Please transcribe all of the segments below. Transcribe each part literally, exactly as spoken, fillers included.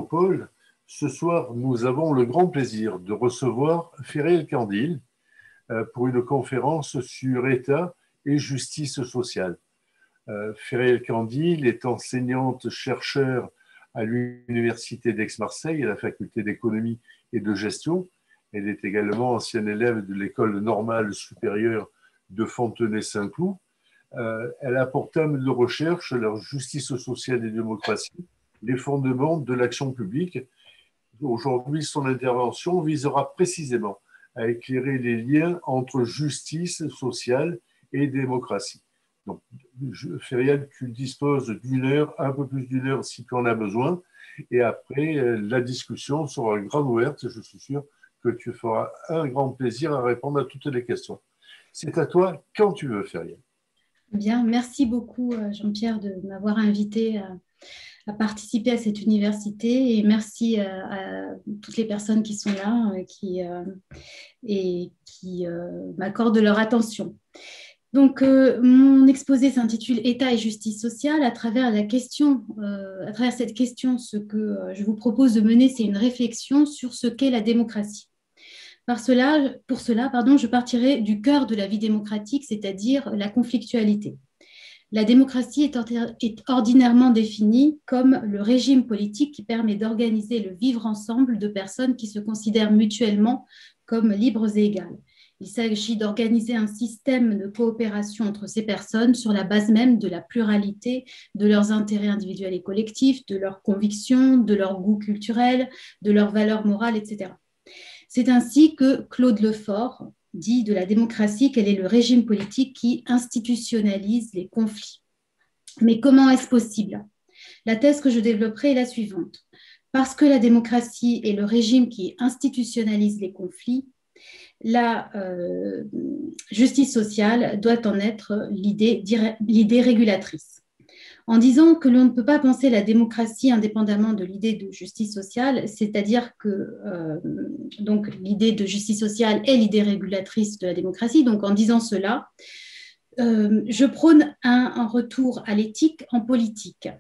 Jean-Paul. Ce soir, nous avons le grand plaisir de recevoir Feriel Kandil pour une conférence sur État et justice sociale. Feriel Kandil est enseignante-chercheur à l'Université d'Aix-Marseille, à la faculté d'économie et de gestion. Elle est également ancienne élève de l'école normale supérieure de Fontenay-Saint-Cloud. Euh, elle a pour thème de recherche la justice sociale et démocratie, les fondements de l'action publique. Aujourd'hui, son intervention visera précisément à éclairer les liens entre justice sociale et démocratie. Donc, Feriel, tu disposes d'une heure, un peu plus d'une heure si tu en as besoin, et après, la discussion sera grande ouverte. Je suis sûr que tu feras un grand plaisir à répondre à toutes les questions. C'est à toi quand tu veux, Feriel. Bien, merci beaucoup Jean-Pierre de m'avoir invité à, à participer à cette université et merci à, à toutes les personnes qui sont là qui, euh, et qui euh, m'accordent leur attention. Donc, euh, mon exposé s'intitule État et justice sociale. À travers la question, euh, à travers cette question, ce que euh, je vous propose de mener, c'est une réflexion sur ce qu'est la démocratie. Par cela, pour cela, pardon, je partirai du cœur de la vie démocratique, c'est-à-dire la conflictualité. La démocratie est, est ordinairement définie comme le régime politique qui permet d'organiser le vivre ensemble de personnes qui se considèrent mutuellement comme libres et égales. Il s'agit d'organiser un système de coopération entre ces personnes sur la base même de la pluralité de leurs intérêts individuels et collectifs, de leurs convictions, de leurs goûts culturels, de leurs valeurs morales, et cetera. C'est ainsi que Claude Lefort dit de la démocratie qu'elle est le régime politique qui institutionnalise les conflits. Mais comment est-ce possible? La thèse que je développerai est la suivante. Parce que la démocratie est le régime qui institutionnalise les conflits, la euh, justice sociale doit en être l'idée, l'idée régulatrice. En disant que l'on ne peut pas penser la démocratie indépendamment de l'idée de justice sociale, c'est-à-dire que euh, donc, l'idée de justice sociale est l'idée régulatrice de la démocratie. Donc, en disant cela, euh, je prône un, un retour à l'éthique en politique.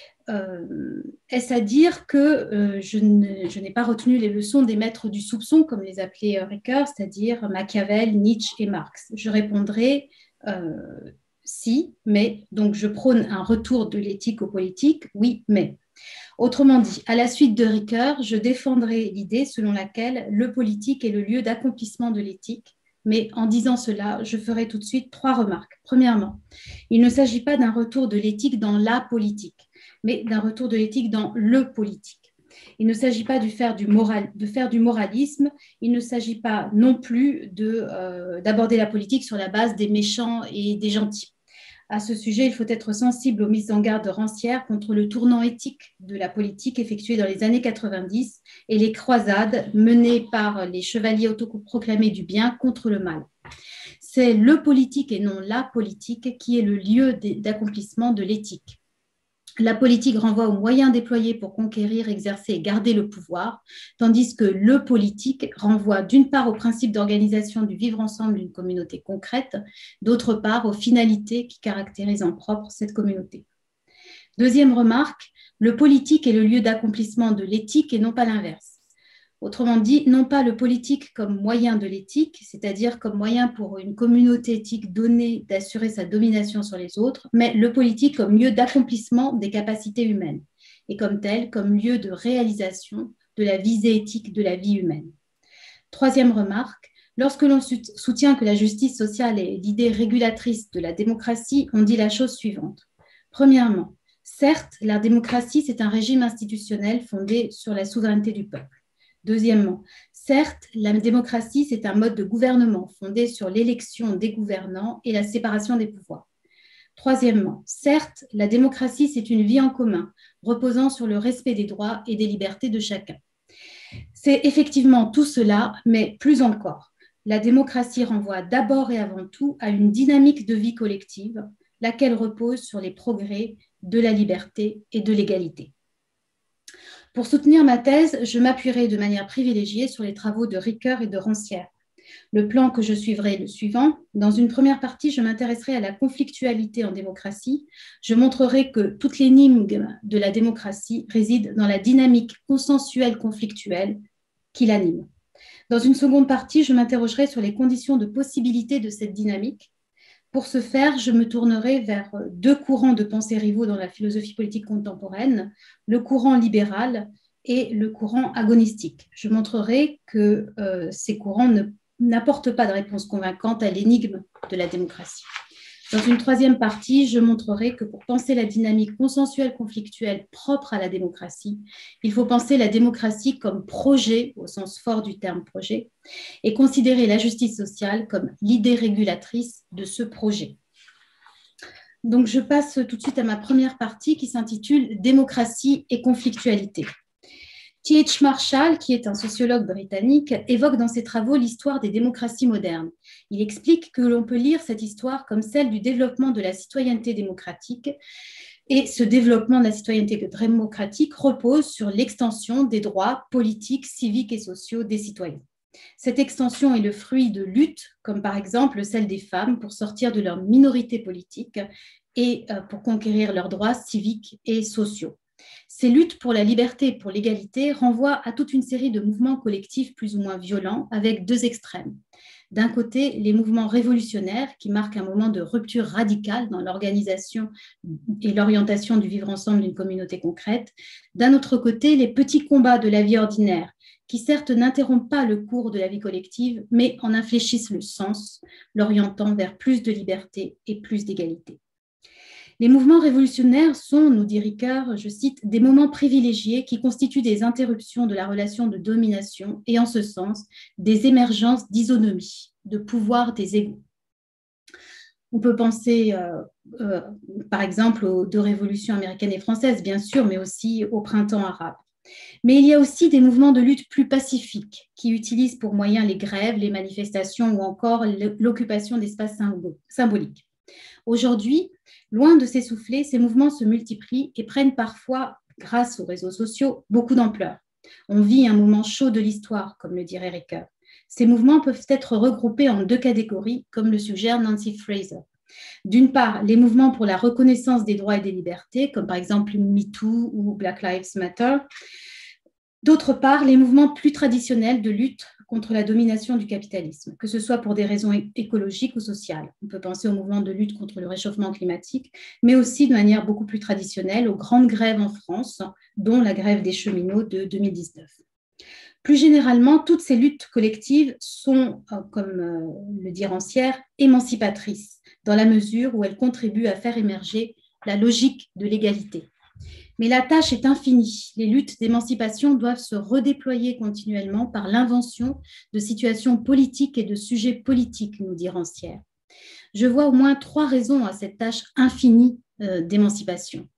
Euh, est-ce à dire que euh, je, ne, je n'ai pas retenu les leçons des maîtres du soupçon, comme les appelait Ricoeur, c'est-à-dire Machiavel, Nietzsche et Marx? Je répondrai euh, si, mais, donc je prône un retour de l'éthique aux politiques, oui, mais. Autrement dit, à la suite de Ricoeur, je défendrai l'idée selon laquelle le politique est le lieu d'accomplissement de l'éthique, mais en disant cela, je ferai tout de suite trois remarques. Premièrement, il ne s'agit pas d'un retour de l'éthique dans la politique, mais d'un retour de l'éthique dans le politique. Il ne s'agit pas de faire du, moral, de faire du moralisme, il ne s'agit pas non plus de, euh, d'aborder la politique sur la base des méchants et des gentils. À ce sujet, il faut être sensible aux mises en garde de Rancière contre le tournant éthique de la politique effectué dans les années quatre-vingt-dix et les croisades menées par les chevaliers autoproclamés du bien contre le mal. C'est le politique et non la politique qui est le lieu d'accomplissement de l'éthique. La politique renvoie aux moyens déployés pour conquérir, exercer et garder le pouvoir, tandis que le politique renvoie d'une part au principe d'organisation du vivre ensemble d'une communauté concrète, d'autre part aux finalités qui caractérisent en propre cette communauté. Deuxième remarque, le politique est le lieu d'accomplissement de l'éthique et non pas l'inverse. Autrement dit, non pas le politique comme moyen de l'éthique, c'est-à-dire comme moyen pour une communauté éthique donnée d'assurer sa domination sur les autres, mais le politique comme lieu d'accomplissement des capacités humaines et comme tel, comme lieu de réalisation de la visée éthique de la vie humaine. Troisième remarque, lorsque l'on soutient que la justice sociale est l'idée régulatrice de la démocratie, on dit la chose suivante. Premièrement, certes, la démocratie, c'est un régime institutionnel fondé sur la souveraineté du peuple. Deuxièmement, certes, la démocratie, c'est un mode de gouvernement fondé sur l'élection des gouvernants et la séparation des pouvoirs. Troisièmement, certes, la démocratie, c'est une vie en commun, reposant sur le respect des droits et des libertés de chacun. C'est effectivement tout cela, mais plus encore. La démocratie renvoie d'abord et avant tout à une dynamique de vie collective, laquelle repose sur les progrès de la liberté et de l'égalité. Pour soutenir ma thèse, je m'appuierai de manière privilégiée sur les travaux de Ricoeur et de Rancière. Le plan que je suivrai est le suivant. Dans une première partie, je m'intéresserai à la conflictualité en démocratie. Je montrerai que toute l'énigme de la démocratie réside dans la dynamique consensuelle conflictuelle qui l'anime. Dans une seconde partie, je m'interrogerai sur les conditions de possibilité de cette dynamique. Pour ce faire, je me tournerai vers deux courants de pensée rivaux dans la philosophie politique contemporaine, le courant libéral et le courant agonistique. Je montrerai que euh, ces courants ne, n'apportent pas de réponse convaincante à l'énigme de la démocratie. Dans une troisième partie, je montrerai que pour penser la dynamique consensuelle conflictuelle propre à la démocratie, il faut penser la démocratie comme projet, au sens fort du terme projet, et considérer la justice sociale comme l'idée régulatrice de ce projet. Donc, je passe tout de suite à ma première partie qui s'intitule « Démocratie et conflictualité ». T H Marshall, qui est un sociologue britannique, évoque dans ses travaux l'histoire des démocraties modernes. Il explique que l'on peut lire cette histoire comme celle du développement de la citoyenneté démocratique, et ce développement de la citoyenneté démocratique repose sur l'extension des droits politiques, civiques et sociaux des citoyens. Cette extension est le fruit de luttes, comme par exemple celle des femmes pour sortir de leur minorité politique et pour conquérir leurs droits civiques et sociaux. Ces luttes pour la liberté et pour l'égalité renvoient à toute une série de mouvements collectifs plus ou moins violents avec deux extrêmes. D'un côté, les mouvements révolutionnaires qui marquent un moment de rupture radicale dans l'organisation et l'orientation du vivre ensemble d'une communauté concrète. D'un autre côté, les petits combats de la vie ordinaire qui certes n'interrompent pas le cours de la vie collective, mais en infléchissent le sens, l'orientant vers plus de liberté et plus d'égalité. Les mouvements révolutionnaires sont, nous dit Ricoeur, je cite, des moments privilégiés qui constituent des interruptions de la relation de domination et en ce sens, des émergences d'isonomie, de pouvoir des égaux. On peut penser euh, euh, par exemple aux deux révolutions américaines et françaises, bien sûr, mais aussi au printemps arabe. Mais il y a aussi des mouvements de lutte plus pacifiques qui utilisent pour moyen les grèves, les manifestations ou encore l'occupation d'espaces symboliques. Aujourd'hui, loin de s'essouffler, ces mouvements se multiplient et prennent parfois, grâce aux réseaux sociaux, beaucoup d'ampleur. On vit un moment chaud de l'histoire, comme le dirait Ricoeur. Ces mouvements peuvent être regroupés en deux catégories, comme le suggère Nancy Fraser. D'une part, les mouvements pour la reconnaissance des droits et des libertés, comme par exemple MeToo ou Black Lives Matter. D'autre part, les mouvements plus traditionnels de lutte contre la domination du capitalisme, que ce soit pour des raisons écologiques ou sociales. On peut penser aux mouvements de lutte contre le réchauffement climatique, mais aussi de manière beaucoup plus traditionnelle aux grandes grèves en France, dont la grève des cheminots de deux mille dix-neuf. Plus généralement, toutes ces luttes collectives sont, comme le dit Rancière, émancipatrices, dans la mesure où elles contribuent à faire émerger la logique de l'égalité. Mais la tâche est infinie. Les luttes d'émancipation doivent se redéployer continuellement par l'invention de situations politiques et de sujets politiques, nous dit Rancière. Je vois au moins trois raisons à cette tâche infinie d'émancipation,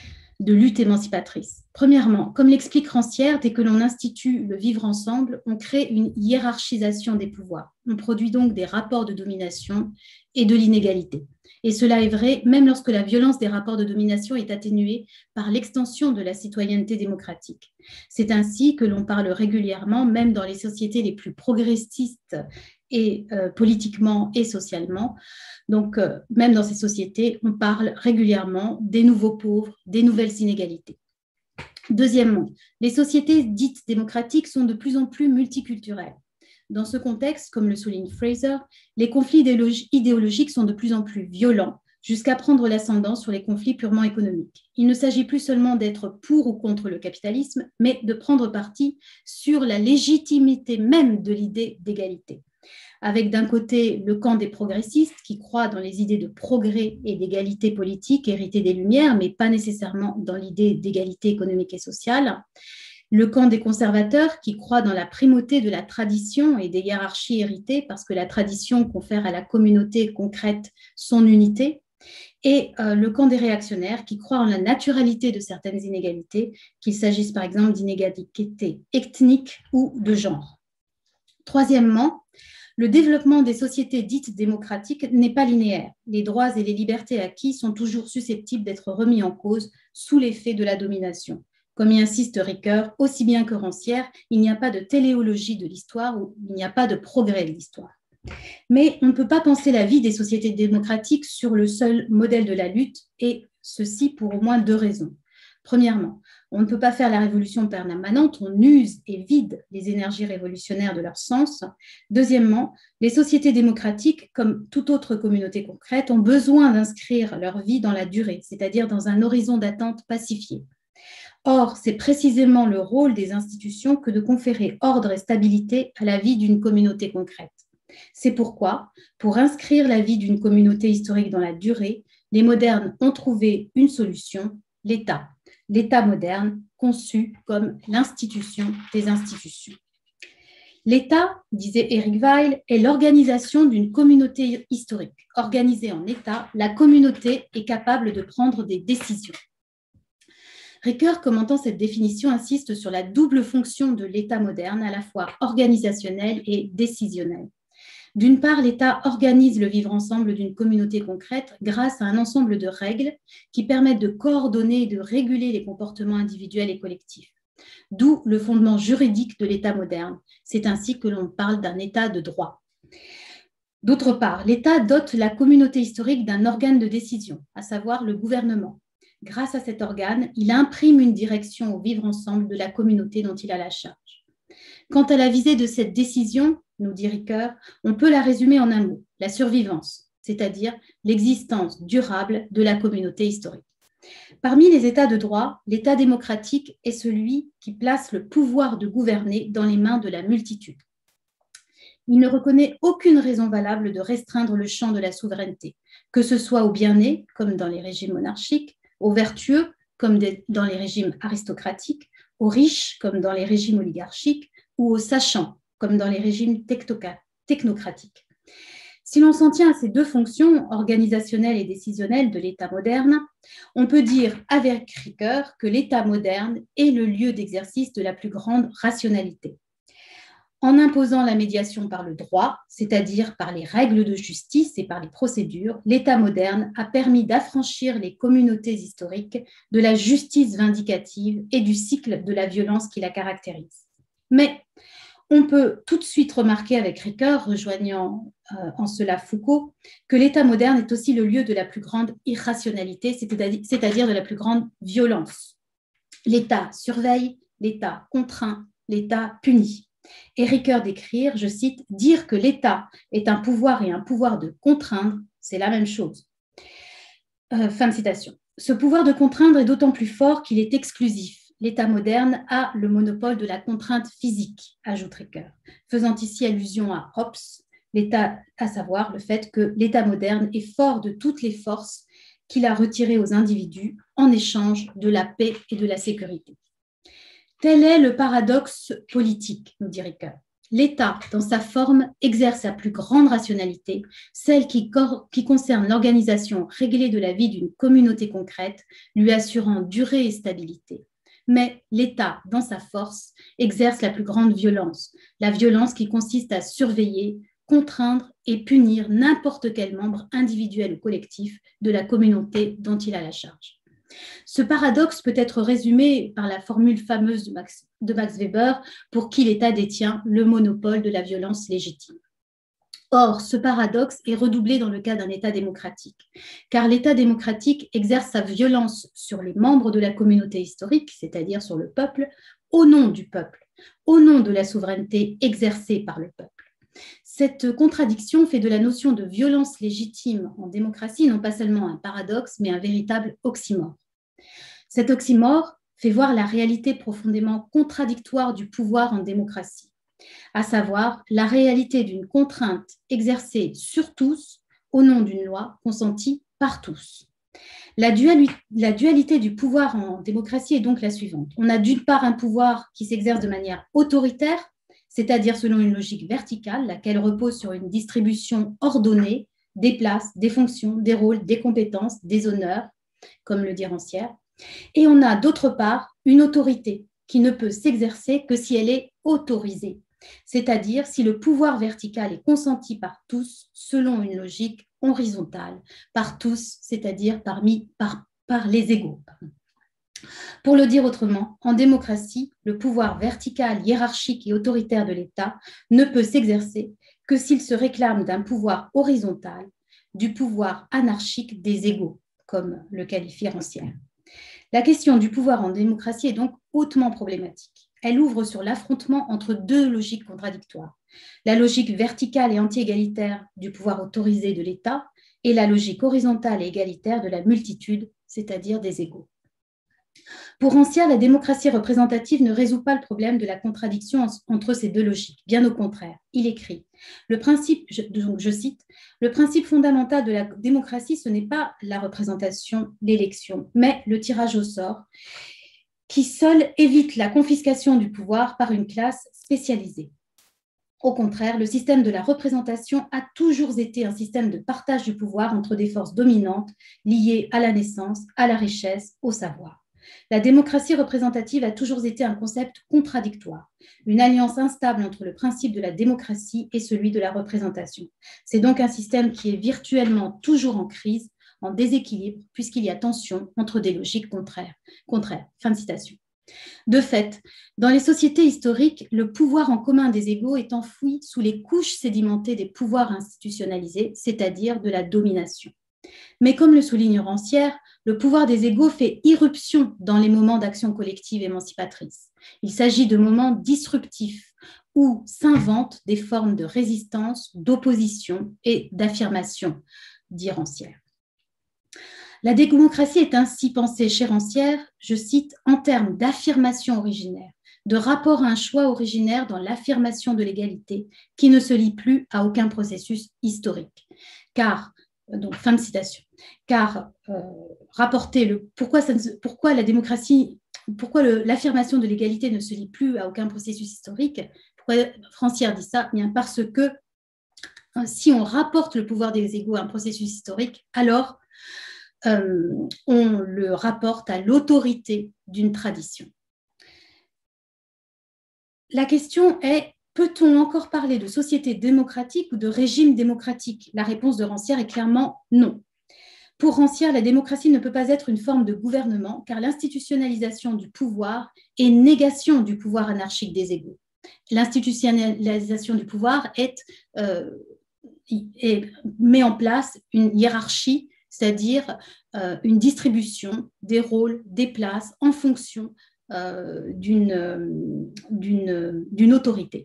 de lutte émancipatrice. Premièrement, comme l'explique Rancière, dès que l'on institue le vivre ensemble, on crée une hiérarchisation des pouvoirs. On produit donc des rapports de domination et de l'inégalité. Et cela est vrai même lorsque la violence des rapports de domination est atténuée par l'extension de la citoyenneté démocratique. C'est ainsi que l'on parle régulièrement, même dans les sociétés les plus progressistes et euh, politiquement et socialement. Donc, euh, même dans ces sociétés, on parle régulièrement des nouveaux pauvres, des nouvelles inégalités. Deuxièmement, les sociétés dites démocratiques sont de plus en plus multiculturelles. Dans ce contexte, comme le souligne Fraser, les conflits idéologiques sont de plus en plus violents, jusqu'à prendre l'ascendant sur les conflits purement économiques. Il ne s'agit plus seulement d'être pour ou contre le capitalisme, mais de prendre parti sur la légitimité même de l'idée d'égalité. Avec d'un côté le camp des progressistes qui croient dans les idées de progrès et d'égalité politique héritées des Lumières, mais pas nécessairement dans l'idée d'égalité économique et sociale. Le camp des conservateurs qui croient dans la primauté de la tradition et des hiérarchies héritées parce que la tradition confère à la communauté concrète son unité. Et euh, le camp des réactionnaires qui croient en la naturalité de certaines inégalités, qu'il s'agisse par exemple d'inégalités ethniques ou de genre. Troisièmement, le développement des sociétés dites démocratiques n'est pas linéaire. Les droits et les libertés acquis sont toujours susceptibles d'être remis en cause sous l'effet de la domination. Comme y insiste Ricoeur, aussi bien que Rancière, il n'y a pas de téléologie de l'histoire ou il n'y a pas de progrès de l'histoire. Mais on ne peut pas penser la vie des sociétés démocratiques sur le seul modèle de la lutte, et ceci pour au moins deux raisons. Premièrement, on ne peut pas faire la révolution permanente, on use et vide les énergies révolutionnaires de leur sens. Deuxièmement, les sociétés démocratiques, comme toute autre communauté concrète, ont besoin d'inscrire leur vie dans la durée, c'est-à-dire dans un horizon d'attente pacifié. Or, c'est précisément le rôle des institutions que de conférer ordre et stabilité à la vie d'une communauté concrète. C'est pourquoi, pour inscrire la vie d'une communauté historique dans la durée, les modernes ont trouvé une solution, l'État. L'État moderne, conçu comme l'institution des institutions. L'État, disait Éric Weil, est l'organisation d'une communauté historique. Organisée en État, la communauté est capable de prendre des décisions. Ricoeur, commentant cette définition, insiste sur la double fonction de l'État moderne, à la fois organisationnelle et décisionnelle. D'une part, l'État organise le vivre ensemble d'une communauté concrète grâce à un ensemble de règles qui permettent de coordonner et de réguler les comportements individuels et collectifs. D'où le fondement juridique de l'État moderne. C'est ainsi que l'on parle d'un État de droit. D'autre part, l'État dote la communauté historique d'un organe de décision, à savoir le gouvernement. Grâce à cet organe, il imprime une direction au vivre ensemble de la communauté dont il a la charge. Quant à la visée de cette décision, nous dit Ricoeur, on peut la résumer en un mot, la survivance, c'est-à-dire l'existence durable de la communauté historique. Parmi les États de droit, l'État démocratique est celui qui place le pouvoir de gouverner dans les mains de la multitude. Il ne reconnaît aucune raison valable de restreindre le champ de la souveraineté, que ce soit aux bien-nés, comme dans les régimes monarchiques, aux vertueux, comme dans les régimes aristocratiques, aux riches, comme dans les régimes oligarchiques, ou aux sachants, comme dans les régimes technocratiques. Si l'on s'en tient à ces deux fonctions, organisationnelles et décisionnelles de l'État moderne, on peut dire avec Ricoeur que l'État moderne est le lieu d'exercice de la plus grande rationalité. En imposant la médiation par le droit, c'est-à-dire par les règles de justice et par les procédures, l'État moderne a permis d'affranchir les communautés historiques de la justice vindicative et du cycle de la violence qui la caractérise. Mais on peut tout de suite remarquer avec Ricoeur, rejoignant euh, en cela Foucault, que l'État moderne est aussi le lieu de la plus grande irrationalité, c'est-à-dire de la plus grande violence. L'État surveille, l'État contraint, l'État punit. Et Ricoeur d'écrire, je cite, « Dire que l'État est un pouvoir et un pouvoir de contraindre, c'est la même chose. Euh, » Fin de citation. Ce pouvoir de contraindre est d'autant plus fort qu'il est exclusif. L'État moderne a le monopole de la contrainte physique, ajoute Ricoeur, faisant ici allusion à Hobbes, l'État, à savoir le fait que l'État moderne est fort de toutes les forces qu'il a retirées aux individus en échange de la paix et de la sécurité. Tel est le paradoxe politique, nous dit Ricoeur. L'État, dans sa forme, exerce sa plus grande rationalité, celle qui, qui concerne l'organisation réglée de la vie d'une communauté concrète, lui assurant durée et stabilité. Mais l'État, dans sa force, exerce la plus grande violence, la violence qui consiste à surveiller, contraindre et punir n'importe quel membre individuel ou collectif de la communauté dont il a la charge. Ce paradoxe peut être résumé par la formule fameuse de Max, de Max Weber, pour qui l'État détient le monopole de la violence légitime. Or, ce paradoxe est redoublé dans le cas d'un État démocratique, car l'État démocratique exerce sa violence sur les membres de la communauté historique, c'est-à-dire sur le peuple, au nom du peuple, au nom de la souveraineté exercée par le peuple. Cette contradiction fait de la notion de violence légitime en démocratie non pas seulement un paradoxe, mais un véritable oxymore. Cet oxymore fait voir la réalité profondément contradictoire du pouvoir en démocratie, à savoir la réalité d'une contrainte exercée sur tous au nom d'une loi consentie par tous. La dualité, la dualité du pouvoir en démocratie est donc la suivante. On a d'une part un pouvoir qui s'exerce de manière autoritaire, c'est-à-dire selon une logique verticale, laquelle repose sur une distribution ordonnée des places, des fonctions, des rôles, des compétences, des honneurs, comme le dit Rancière. Et on a d'autre part une autorité qui ne peut s'exercer que si elle est autorisée, c'est-à-dire si le pouvoir vertical est consenti par tous selon une logique horizontale, par tous, c'est-à-dire parmi, par, par les égaux. Pour le dire autrement, en démocratie, le pouvoir vertical, hiérarchique et autoritaire de l'État ne peut s'exercer que s'il se réclame d'un pouvoir horizontal, du pouvoir anarchique des égaux, comme le qualifie Rancière. La question du pouvoir en démocratie est donc hautement problématique. Elle ouvre sur l'affrontement entre deux logiques contradictoires, la logique verticale et anti-égalitaire du pouvoir autorisé de l'État et la logique horizontale et égalitaire de la multitude, c'est-à-dire des égaux. Pour Rancière, la démocratie représentative ne résout pas le problème de la contradiction entre ces deux logiques. Bien au contraire, il écrit le principe, je, donc je cite, le principe fondamental de la démocratie, ce n'est pas la représentation, l'élection, mais le tirage au sort, qui seul évite la confiscation du pouvoir par une classe spécialisée. Au contraire, le système de la représentation a toujours été un système de partage du pouvoir entre des forces dominantes liées à la naissance, à la richesse, au savoir. La démocratie représentative a toujours été un concept contradictoire, une alliance instable entre le principe de la démocratie et celui de la représentation. C'est donc un système qui est virtuellement toujours en crise, en déséquilibre, puisqu'il y a tension entre des logiques contraires. contraires. Fin de citation. De fait, dans les sociétés historiques, le pouvoir en commun des égaux est enfoui sous les couches sédimentées des pouvoirs institutionnalisés, c'est-à-dire de la domination. Mais comme le souligne Rancière, le pouvoir des égaux fait irruption dans les moments d'action collective émancipatrice. Il s'agit de moments disruptifs où s'inventent des formes de résistance, d'opposition et d'affirmation, dit Rancière. La démocratie est ainsi pensée chez Rancière, je cite, en termes d'affirmation originaire, de rapport à un choix originaire dans l'affirmation de l'égalité qui ne se lie plus à aucun processus historique. Car, donc fin de citation, car euh, rapporter le, pourquoi, ça ne, pourquoi la démocratie, pourquoi le, l'affirmation de l'égalité ne se lie plus à aucun processus historique, pourquoi Rancière dit ça? Bien parce que si on rapporte le pouvoir des égaux à un processus historique, alors Euh, on le rapporte à l'autorité d'une tradition. La question est, peut-on encore parler de société démocratique ou de régime démocratique? La réponse de Rancière est clairement non. Pour Rancière, la démocratie ne peut pas être une forme de gouvernement, car l'institutionnalisation du pouvoir est négation du pouvoir anarchique des égaux. L'institutionnalisation du pouvoir est, euh, est, met en place une hiérarchie, c'est-à-dire euh, une distribution des rôles, des places en fonction euh, d'une, d'une, d'une autorité.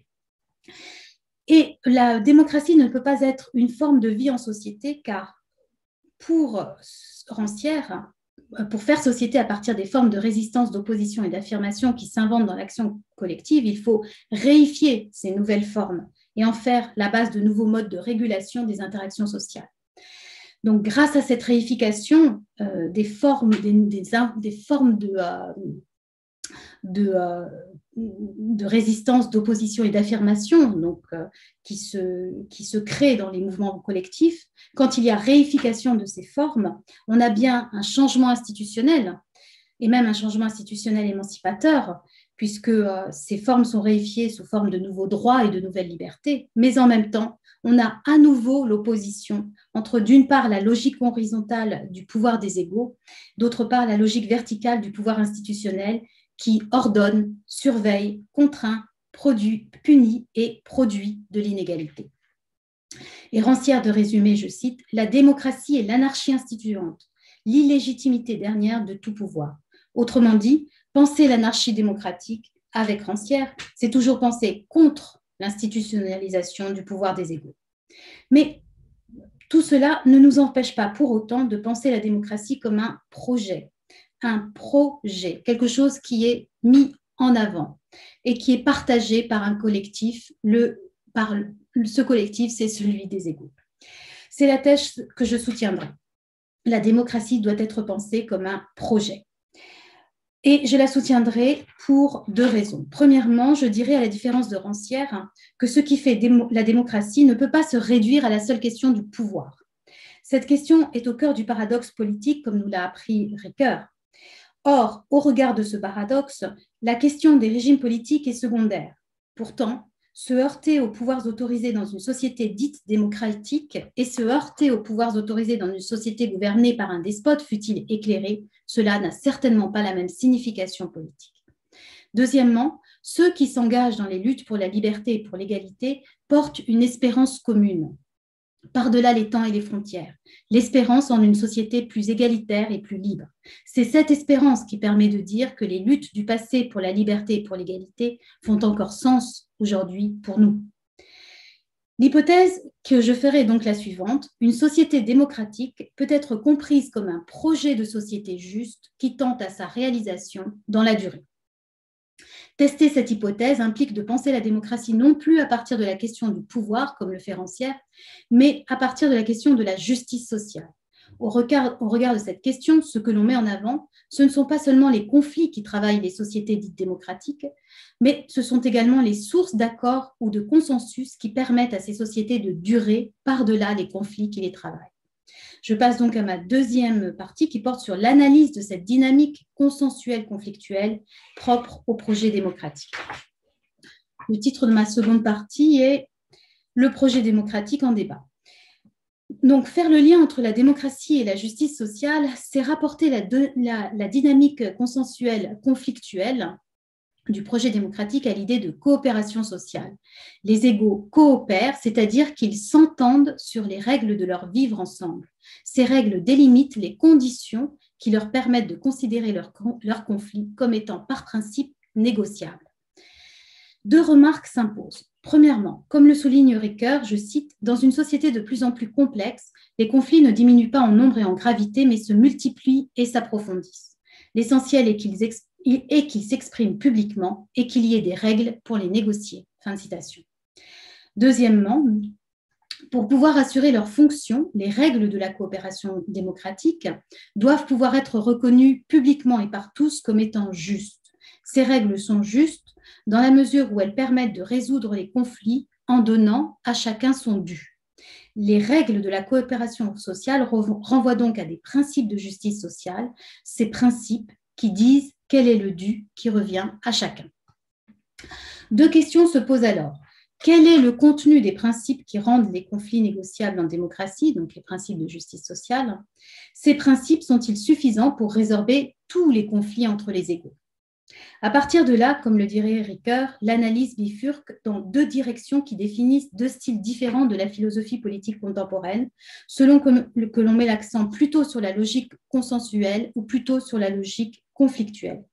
Et la démocratie ne peut pas être une forme de vie en société, car pour Rancière, pour faire société à partir des formes de résistance, d'opposition et d'affirmation qui s'inventent dans l'action collective, il faut réifier ces nouvelles formes et en faire la base de nouveaux modes de régulation des interactions sociales. Donc, grâce à cette réification euh, des formes, des, des, des formes de, euh, de, euh, de résistance, d'opposition et d'affirmation, donc euh, qui se, qui se créent dans les mouvements collectifs, quand il y a réification de ces formes, on a bien un changement institutionnel et même un changement institutionnel émancipateur, puisque euh, ces formes sont réifiées sous forme de nouveaux droits et de nouvelles libertés, mais en même temps, on a à nouveau l'opposition entre, d'une part, la logique horizontale du pouvoir des égaux, d'autre part, la logique verticale du pouvoir institutionnel qui ordonne, surveille, contraint, produit, punit et produit de l'inégalité. Et Rancière de résumer, je cite, « La démocratie est l'anarchie instituante, l'illégitimité dernière de tout pouvoir. » Autrement dit, penser l'anarchie démocratique avec Rancière, c'est toujours penser contre l'institutionnalisation du pouvoir des égaux. Mais tout cela ne nous empêche pas pour autant de penser la démocratie comme un projet, un projet, quelque chose qui est mis en avant et qui est partagé par un collectif. Le, par ce collectif, c'est celui des égaux. C'est la thèse que je soutiendrai. La démocratie doit être pensée comme un projet. Et je la soutiendrai pour deux raisons. Premièrement, je dirais à la différence de Rancière que ce qui fait démo- la démocratie ne peut pas se réduire à la seule question du pouvoir. Cette question est au cœur du paradoxe politique, comme nous l'a appris Ricoeur. Or, au regard de ce paradoxe, la question des régimes politiques est secondaire. Pourtant, Se heurter aux pouvoirs autorisés dans une société dite démocratique et se heurter aux pouvoirs autorisés dans une société gouvernée par un despote, fût-il éclairé, cela n'a certainement pas la même signification politique. Deuxièmement, ceux qui s'engagent dans les luttes pour la liberté et pour l'égalité portent une espérance commune, par-delà les temps et les frontières, l'espérance en une société plus égalitaire et plus libre. C'est cette espérance qui permet de dire que les luttes du passé pour la liberté et pour l'égalité font encore sens aujourd'hui pour nous. L'hypothèse que je ferai est donc la suivante. Une société démocratique peut être comprise comme un projet de société juste qui tente à sa réalisation dans la durée. Tester cette hypothèse implique de penser la démocratie non plus à partir de la question du pouvoir, comme le fait Rancière, mais à partir de la question de la justice sociale. Au regard, au regard de cette question, ce que l'on met en avant, ce ne sont pas seulement les conflits qui travaillent les sociétés dites démocratiques, mais ce sont également les sources d'accords ou de consensus qui permettent à ces sociétés de durer par-delà les conflits qui les travaillent. Je passe donc à ma deuxième partie qui porte sur l'analyse de cette dynamique consensuelle conflictuelle propre au projet démocratique. Le titre de ma seconde partie est « Le projet démocratique en débat ». Donc, faire le lien entre la démocratie et la justice sociale, c'est rapporter la, de, la, la dynamique consensuelle conflictuelle du projet démocratique à l'idée de coopération sociale. Les égaux coopèrent, c'est-à-dire qu'ils s'entendent sur les règles de leur vivre ensemble. Ces règles délimitent les conditions qui leur permettent de considérer leur, leur conflit comme étant par principe négociables. Deux remarques s'imposent. Premièrement, comme le souligne Ricoeur, je cite, « Dans une société de plus en plus complexe, les conflits ne diminuent pas en nombre et en gravité, mais se multiplient et s'approfondissent. L'essentiel est qu'ils expriment et qu'ils s'expriment publiquement et qu'il y ait des règles pour les négocier. » Fin de citation. Deuxièmement, pour pouvoir assurer leur fonction, les règles de la coopération démocratique doivent pouvoir être reconnues publiquement et par tous comme étant justes. Ces règles sont justes dans la mesure où elles permettent de résoudre les conflits en donnant à chacun son dû. Les règles de la coopération sociale renvoient donc à des principes de justice sociale, ces principes qui disent quel est le dû qui revient à chacun. Deux questions se posent alors. Quel est le contenu des principes qui rendent les conflits négociables en démocratie, donc les principes de justice sociale? Ces principes sont-ils suffisants pour résorber tous les conflits entre les égaux? À partir de là, comme le dirait Ricoeur, l'analyse bifurque dans deux directions qui définissent deux styles différents de la philosophie politique contemporaine, selon que l'on met l'accent plutôt sur la logique consensuelle ou plutôt sur la logique conflictuelle.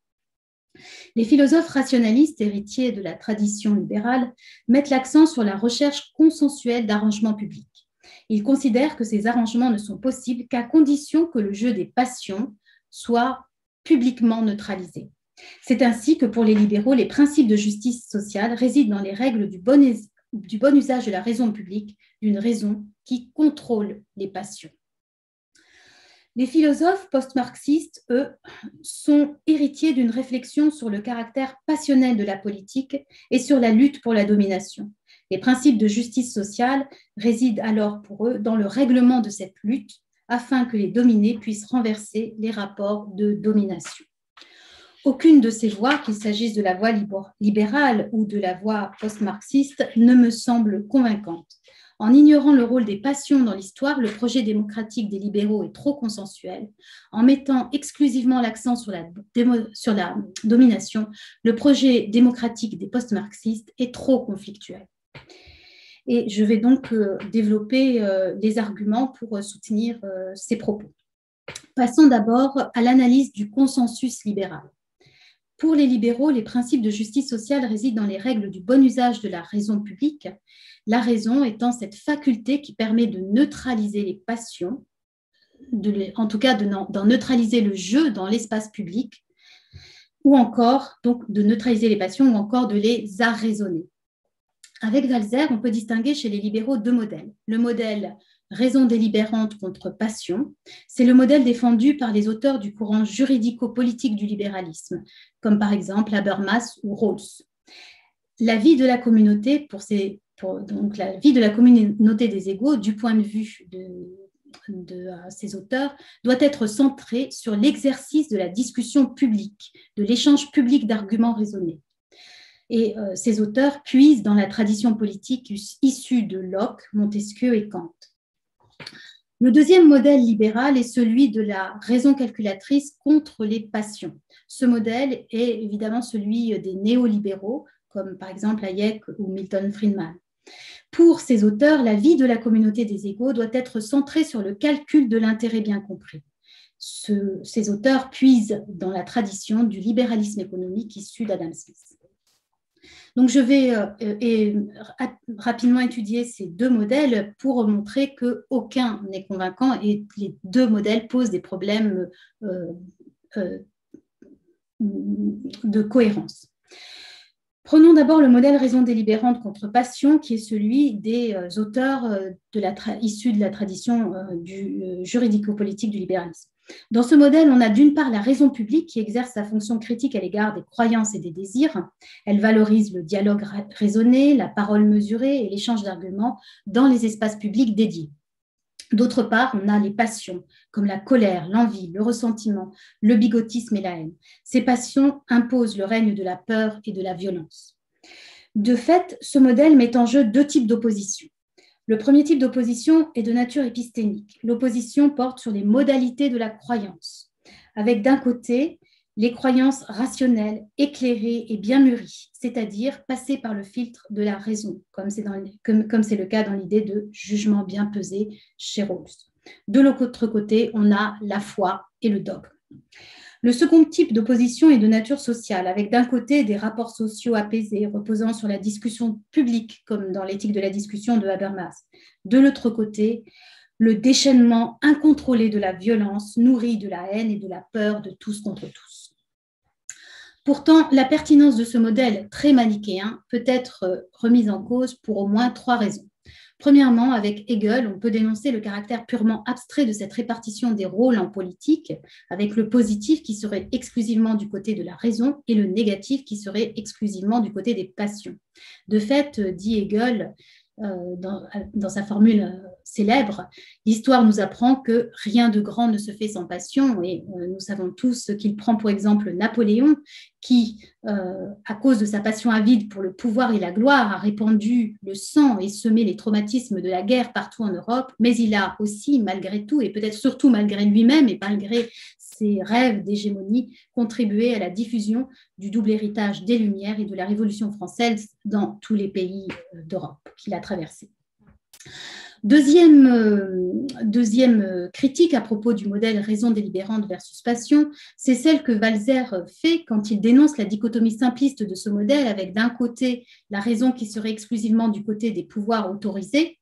Les philosophes rationalistes, héritiers de la tradition libérale, mettent l'accent sur la recherche consensuelle d'arrangements publics. Ils considèrent que ces arrangements ne sont possibles qu'à condition que le jeu des passions soit publiquement neutralisé. C'est ainsi que pour les libéraux, les principes de justice sociale résident dans les règles du bon, du bon usage de la raison publique, d'une raison qui contrôle les passions. Les philosophes post-marxistes, eux, sont héritiers d'une réflexion sur le caractère passionnel de la politique et sur la lutte pour la domination. Les principes de justice sociale résident alors pour eux dans le règlement de cette lutte afin que les dominés puissent renverser les rapports de domination. Aucune de ces voies, qu'il s'agisse de la voie libérale ou de la voie post-marxiste, ne me semble convaincante. En ignorant le rôle des passions dans l'histoire, le projet démocratique des libéraux est trop consensuel. En mettant exclusivement l'accent sur la, sur la domination, le projet démocratique des post-marxistes est trop conflictuel. Et je vais donc euh, développer euh, les arguments pour euh, soutenir euh, ces propos. Passons d'abord à l'analyse du consensus libéral. Pour les libéraux, les principes de justice sociale résident dans les règles du bon usage de la raison publique, la raison étant cette faculté qui permet de neutraliser les passions, de les, en tout cas d'en neutraliser le jeu dans l'espace public, ou encore donc, de neutraliser les passions ou encore de les arraisonner. Avec Walser, on peut distinguer chez les libéraux deux modèles. Le modèle raison délibérante contre passion, c'est le modèle défendu par les auteurs du courant juridico-politique du libéralisme, comme par exemple Habermas ou Rawls. La vie de la communauté, pour ces, pour, donc la vie de la communauté des égaux, du point de vue de, de uh, ces auteurs, doit être centrée sur l'exercice de la discussion publique, de l'échange public d'arguments raisonnés. Et euh, ces auteurs puisent dans la tradition politique issue de Locke, Montesquieu et Kant. Le deuxième modèle libéral est celui de la raison calculatrice contre les passions. Ce modèle est évidemment celui des néolibéraux, comme par exemple Hayek ou Milton Friedman. Pour ces auteurs, la vie de la communauté des égaux doit être centrée sur le calcul de l'intérêt bien compris. Ce, ces auteurs puisent dans la tradition du libéralisme économique issu d'Adam Smith. Donc, je vais euh, et, rapidement étudier ces deux modèles pour montrer qu'aucun n'est convaincant et les deux modèles posent des problèmes euh, euh, de cohérence. Prenons d'abord le modèle raison délibérante contre passion, qui est celui des euh, auteurs euh, de la issus de la tradition euh, du euh, juridico-politique du libéralisme. Dans ce modèle, on a d'une part la raison publique qui exerce sa fonction critique à l'égard des croyances et des désirs. Elle valorise le dialogue raisonné, la parole mesurée et l'échange d'arguments dans les espaces publics dédiés. D'autre part, on a les passions, comme la colère, l'envie, le ressentiment, le bigotisme et la haine. Ces passions imposent le règne de la peur et de la violence. De fait, ce modèle met en jeu deux types d'opposition. Le premier type d'opposition est de nature épistémique. L'opposition porte sur les modalités de la croyance, avec d'un côté les croyances rationnelles, éclairées et bien mûries, c'est-à-dire passées par le filtre de la raison, comme c'est, dans, comme, comme c'est le cas dans l'idée de jugement bien pesé chez Rawls. De l'autre côté, on a la foi et le dogme. Le second type d'opposition est de nature sociale, avec d'un côté des rapports sociaux apaisés, reposant sur la discussion publique, comme dans l'éthique de la discussion de Habermas. De l'autre côté, le déchaînement incontrôlé de la violence, nourri de la haine et de la peur de tous contre tous. Pourtant, la pertinence de ce modèle très manichéen peut être remise en cause pour au moins trois raisons. Premièrement, avec Hegel, on peut dénoncer le caractère purement abstrait de cette répartition des rôles en politique, avec le positif qui serait exclusivement du côté de la raison et le négatif qui serait exclusivement du côté des passions. De fait, dit Hegel, euh, dans, dans sa formule euh, célèbre, l'histoire nous apprend que rien de grand ne se fait sans passion, et euh, nous savons tous qu'il prend pour exemple Napoléon, qui, euh, à cause de sa passion avide pour le pouvoir et la gloire, a répandu le sang et semé les traumatismes de la guerre partout en Europe, mais il a aussi, malgré tout, et peut-être surtout malgré lui-même et malgré ses rêves d'hégémonie, contribué à la diffusion du double héritage des Lumières et de la Révolution française dans tous les pays d'Europe qu'il a traversés. Deuxième, euh, deuxième critique à propos du modèle raison délibérante versus passion, c'est celle que Walzer fait quand il dénonce la dichotomie simpliste de ce modèle avec d'un côté la raison qui serait exclusivement du côté des pouvoirs autorisés,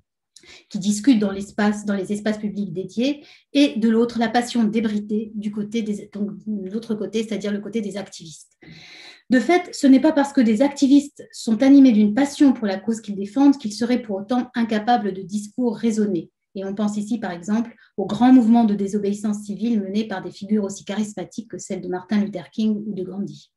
qui discutent dans, l'espace, dans les espaces publics dédiés, et de l'autre la passion débridée du côté des, donc, de l'autre côté, c'est-à-dire le côté des activistes. De fait, ce n'est pas parce que des activistes sont animés d'une passion pour la cause qu'ils défendent qu'ils seraient pour autant incapables de discours raisonnés. Et on pense ici, par exemple, au grand mouvement de désobéissance civile mené par des figures aussi charismatiques que celles de Martin Luther King ou de Gandhi.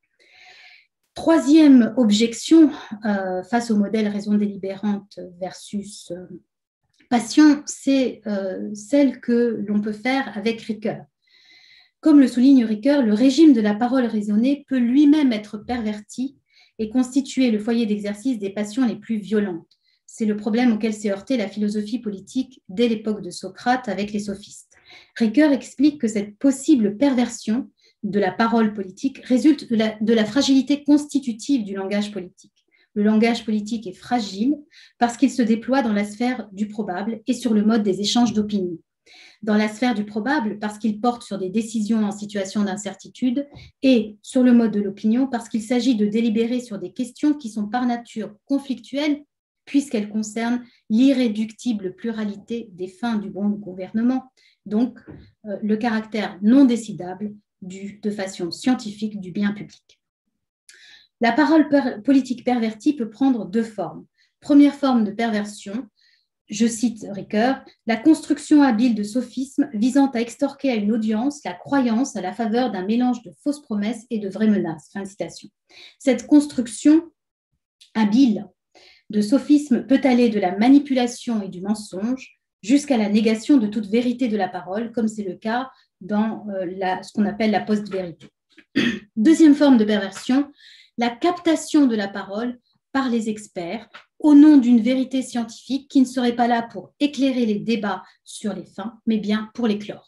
Troisième objection euh, face au modèle raison délibérante versus euh, passion, c'est euh, celle que l'on peut faire avec Ricoeur. Comme le souligne Ricoeur, le régime de la parole raisonnée peut lui-même être perverti et constituer le foyer d'exercice des passions les plus violentes. C'est le problème auquel s'est heurtée la philosophie politique dès l'époque de Socrate avec les sophistes. Ricoeur explique que cette possible perversion de la parole politique résulte de la, de la fragilité constitutive du langage politique. Le langage politique est fragile parce qu'il se déploie dans la sphère du probable et sur le mode des échanges d'opinions. Dans la sphère du probable parce qu'il porte sur des décisions en situation d'incertitude et sur le mode de l'opinion parce qu'il s'agit de délibérer sur des questions qui sont par nature conflictuelles puisqu'elles concernent l'irréductible pluralité des fins du bon gouvernement, donc euh, le caractère non décidable du, de façon scientifique du bien public. La parole per- politique pervertie peut prendre deux formes. Première forme de perversion, je cite Ricoeur, la construction habile de sophismes visant à extorquer à une audience la croyance à la faveur d'un mélange de fausses promesses et de vraies menaces. Fin de citation. Cette construction habile de sophismes peut aller de la manipulation et du mensonge jusqu'à la négation de toute vérité de la parole, comme c'est le cas dans euh, la, ce qu'on appelle la post-vérité. Deuxième forme de perversion, la captation de la parole par les experts au nom d'une vérité scientifique qui ne serait pas là pour éclairer les débats sur les fins, mais bien pour les clore.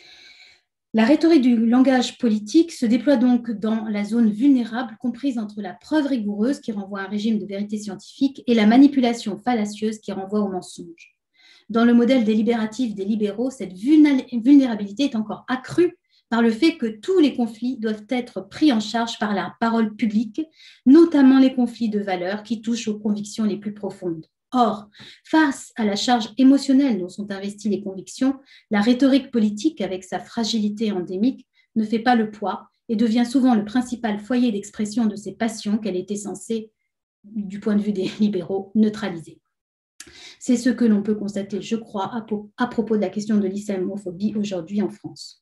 La rhétorique du langage politique se déploie donc dans la zone vulnérable comprise entre la preuve rigoureuse qui renvoie à un régime de vérité scientifique et la manipulation fallacieuse qui renvoie au mensonge. Dans le modèle délibératif des libéraux, cette vulnérabilité est encore accrue par le fait que tous les conflits doivent être pris en charge par la parole publique, notamment les conflits de valeurs qui touchent aux convictions les plus profondes. Or, face à la charge émotionnelle dont sont investies les convictions, la rhétorique politique, avec sa fragilité endémique, ne fait pas le poids et devient souvent le principal foyer d'expression de ces passions qu'elle était censée, du point de vue des libéraux, neutraliser. C'est ce que l'on peut constater, je crois, à propos de la question de l'islamophobie aujourd'hui en France.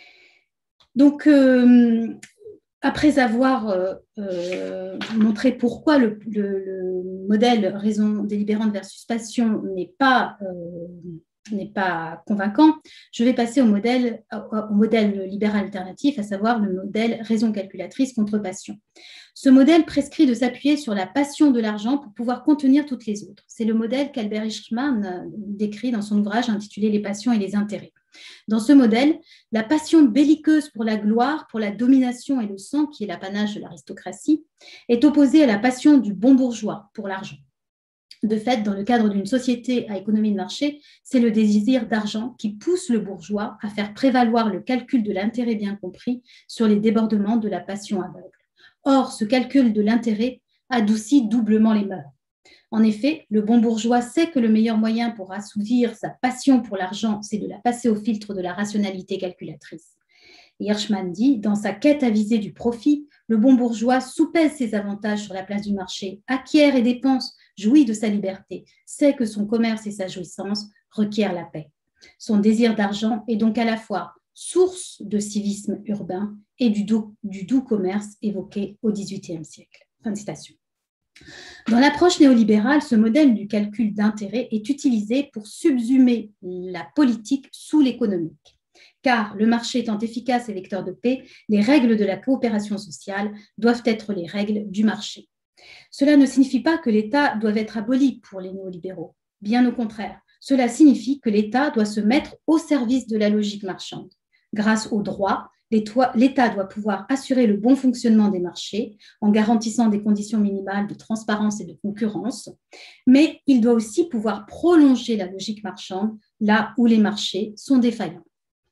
Donc, euh, après avoir euh, euh, montré pourquoi le, le, le modèle raison délibérante versus passion n'est pas, euh, n'est pas convaincant, je vais passer au modèle, au modèle libéral alternatif, à savoir le modèle raison calculatrice contre passion. Ce modèle prescrit de s'appuyer sur la passion de l'argent pour pouvoir contenir toutes les autres. C'est le modèle qu'Albert Hirschman décrit dans son ouvrage intitulé « Les passions et les intérêts ». Dans ce modèle, la passion belliqueuse pour la gloire, pour la domination et le sang, qui est l'apanage de l'aristocratie, est opposée à la passion du bon bourgeois pour l'argent. De fait, dans le cadre d'une société à économie de marché, c'est le désir d'argent qui pousse le bourgeois à faire prévaloir le calcul de l'intérêt bien compris sur les débordements de la passion aveugle. Or, ce calcul de l'intérêt adoucit doublement les mœurs. En effet, le bon bourgeois sait que le meilleur moyen pour assouvir sa passion pour l'argent, c'est de la passer au filtre de la rationalité calculatrice. Et Hirschman dit, dans sa quête avisée du profit, le bon bourgeois soupèse ses avantages sur la place du marché, acquiert et dépense, jouit de sa liberté, sait que son commerce et sa jouissance requièrent la paix. Son désir d'argent est donc à la fois source de civisme urbain et du doux, du doux commerce évoqué au dix-huitième siècle. Fin de citation. Dans l'approche néolibérale, ce modèle du calcul d'intérêt est utilisé pour subsumer la politique sous l'économique. Car le marché étant efficace et vecteur de paix, les règles de la coopération sociale doivent être les règles du marché. Cela ne signifie pas que l'État doit être aboli pour les néolibéraux. Bien au contraire, cela signifie que l'État doit se mettre au service de la logique marchande. Grâce au droit, l'État doit pouvoir assurer le bon fonctionnement des marchés en garantissant des conditions minimales de transparence et de concurrence, mais il doit aussi pouvoir prolonger la logique marchande là où les marchés sont défaillants.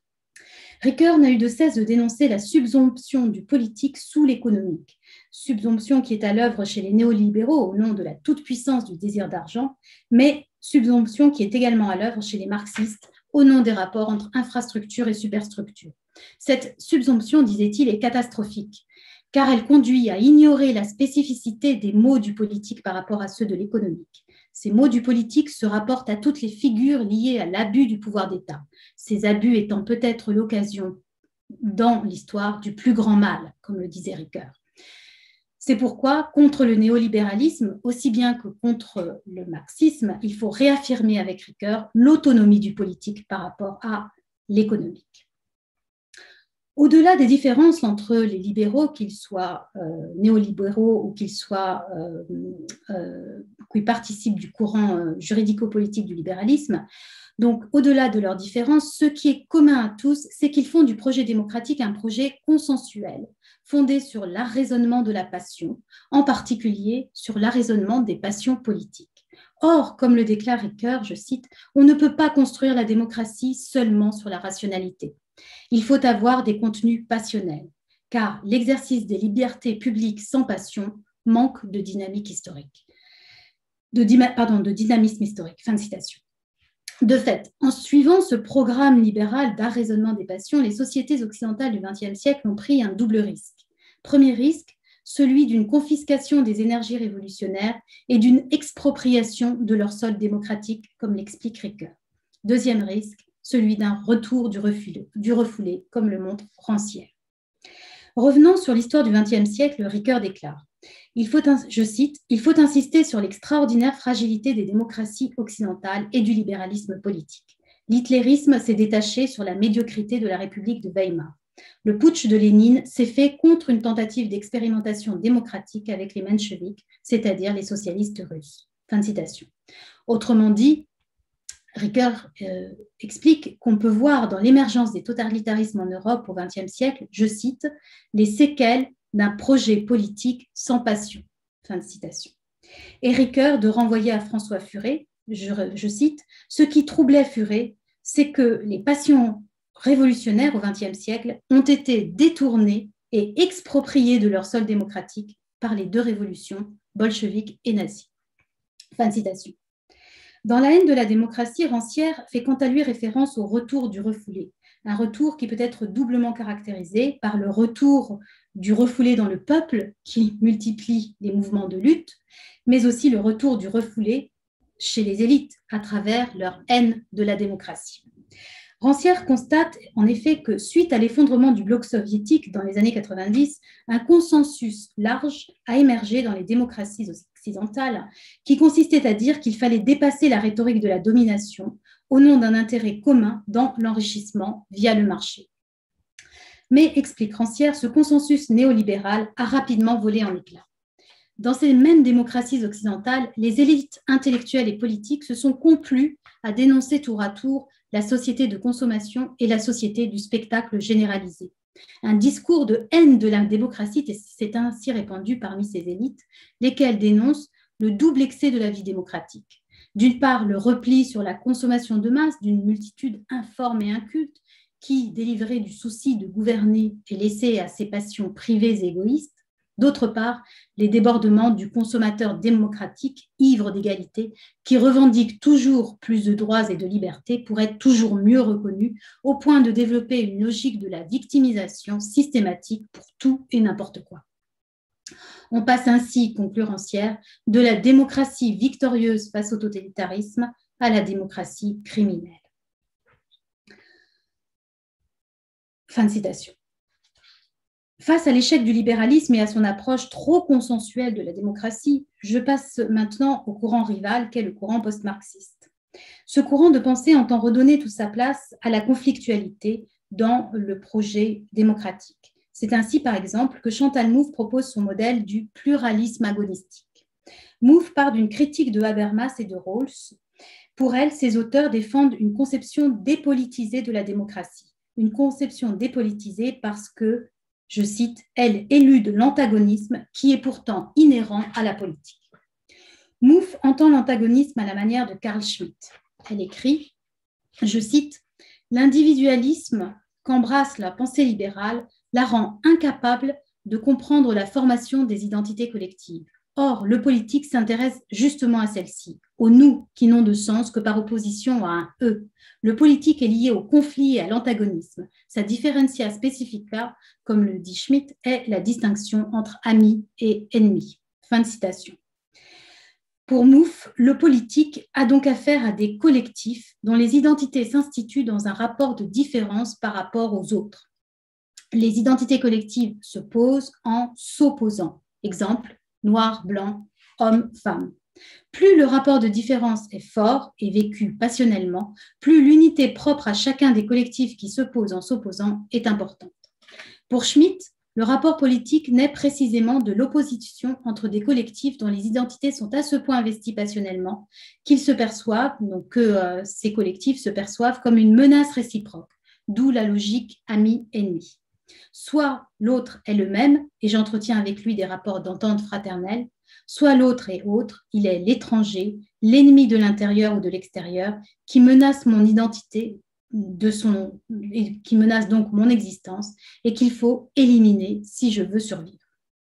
Ricoeur n'a eu de cesse de dénoncer la subsomption du politique sous l'économique, subsomption qui est à l'œuvre chez les néolibéraux au nom de la toute-puissance du désir d'argent, mais subsomption qui est également à l'œuvre chez les marxistes au nom des rapports entre infrastructure et superstructure. Cette subsomption, disait-il, est catastrophique, car elle conduit à ignorer la spécificité des mots du politique par rapport à ceux de l'économique. Ces mots du politique se rapportent à toutes les figures liées à l'abus du pouvoir d'État, ces abus étant peut-être l'occasion, dans l'histoire, du plus grand mal, comme le disait Ricoeur. C'est pourquoi, contre le néolibéralisme, aussi bien que contre le marxisme, il faut réaffirmer avec Ricoeur l'autonomie du politique par rapport à l'économique. Au-delà des différences entre les libéraux, qu'ils soient euh, néolibéraux ou qu'ils soient euh, euh, qui participent du courant euh, juridico-politique du libéralisme, donc au-delà de leurs différences, ce qui est commun à tous, c'est qu'ils font du projet démocratique un projet consensuel, fondé sur l'arraisonnement de la passion, en particulier sur l'arraisonnement des passions politiques. Or, comme le déclare Ricoeur, je cite, « On ne peut pas construire la démocratie seulement sur la rationalité. Il faut avoir des contenus passionnels, car l'exercice des libertés publiques sans passion manque de dynamique historique. De, pardon, de dynamisme historique. » Fin de citation. De fait, en suivant ce programme libéral d'arraisonnement des passions, les sociétés occidentales du vingtième siècle ont pris un double risque. Premier risque, celui d'une confiscation des énergies révolutionnaires et d'une expropriation de leur sol démocratique, comme l'explique Ricoeur. Deuxième risque, celui d'un retour du refoulé, du refoulé, comme le montre Rancière. Revenant sur l'histoire du vingtième siècle, Ricoeur déclare, il faut, je cite, « Il faut insister sur l'extraordinaire fragilité des démocraties occidentales et du libéralisme politique. L'hitlérisme s'est détaché sur la médiocrité de la République de Weimar. Le putsch de Lénine s'est fait contre une tentative d'expérimentation démocratique avec les mencheviks, c'est-à-dire les socialistes russes. Fin de citation. Autrement dit, Ricoeur euh, explique qu'on peut voir dans l'émergence des totalitarismes en Europe au vingtième siècle, je cite, « les séquelles d'un projet politique sans passion ». Fin de citation. Et Ricoeur de renvoyer à François Furet, je, je cite, « ce qui troublait Furet, c'est que les passions révolutionnaires au vingtième siècle ont été détournées et expropriées de leur sol démocratique par les deux révolutions, bolcheviques et nazie. » Fin de citation. Dans La haine de la démocratie, Rancière fait quant à lui référence au retour du refoulé, un retour qui peut être doublement caractérisé par le retour du refoulé dans le peuple qui multiplie les mouvements de lutte, mais aussi le retour du refoulé chez les élites à travers leur haine de la démocratie. Rancière constate en effet que suite à l'effondrement du bloc soviétique dans les années quatre-vingt-dix, un consensus large a émergé dans les démocraties occidentales qui consistait à dire qu'il fallait dépasser la rhétorique de la domination au nom d'un intérêt commun dans l'enrichissement via le marché. Mais, explique Rancière, ce consensus néolibéral a rapidement volé en éclats. Dans ces mêmes démocraties occidentales, les élites intellectuelles et politiques se sont complues à dénoncer tour à tour la société de consommation et la société du spectacle généralisé. Un discours de haine de la démocratie s'est ainsi répandu parmi ces élites, lesquelles dénoncent le double excès de la vie démocratique. D'une part, le repli sur la consommation de masse d'une multitude informe et inculte qui, délivrée du souci de gouverner, est laissée à ses passions privées et égoïstes. D'autre part, les débordements du consommateur démocratique, ivre d'égalité, qui revendique toujours plus de droits et de libertés pour être toujours mieux reconnu, au point de développer une logique de la victimisation systématique pour tout et n'importe quoi. On passe ainsi, conclut Rancière, de la démocratie victorieuse face au totalitarisme à la démocratie criminelle. Fin de citation. Face à l'échec du libéralisme et à son approche trop consensuelle de la démocratie, je passe maintenant au courant rival qu'est le courant post-marxiste. Ce courant de pensée entend redonner toute sa place à la conflictualité dans le projet démocratique. C'est ainsi, par exemple, que Chantal Mouffe propose son modèle du pluralisme agonistique. Mouffe part d'une critique de Habermas et de Rawls. Pour elle, ces auteurs défendent une conception dépolitisée de la démocratie, une conception dépolitisée parce que, je cite, « elle élude l'antagonisme qui est pourtant inhérent à la politique ». Mouffe entend l'antagonisme à la manière de Carl Schmitt. Elle écrit, je cite, « l'individualisme qu'embrasse la pensée libérale la rend incapable de comprendre la formation des identités collectives. Or, le politique s'intéresse justement à celle-ci, au nous qui n'ont de sens que par opposition à un eux. Le politique est lié au conflit et à l'antagonisme. Sa differentia specifica, comme le dit Schmitt, est la distinction entre amis et ennemis. » Fin de citation. Pour Mouffe, le politique a donc affaire à des collectifs dont les identités s'instituent dans un rapport de différence par rapport aux autres. Les identités collectives se posent en s'opposant. Exemple, noir, blanc, homme, femme. Plus le rapport de différence est fort et vécu passionnellement, plus l'unité propre à chacun des collectifs qui se posent en s'opposant est importante. Pour Schmitt, le rapport politique naît précisément de l'opposition entre des collectifs dont les identités sont à ce point investies passionnellement qu'ils se perçoivent, donc que euh, ces collectifs se perçoivent comme une menace réciproque, d'où la logique ami-ennemi. Soit l'autre est le même et j'entretiens avec lui des rapports d'entente fraternelle, soit l'autre est autre, il est l'étranger, l'ennemi de l'intérieur ou de l'extérieur qui menace mon identité, de son, qui menace donc mon existence et qu'il faut éliminer si je veux survivre.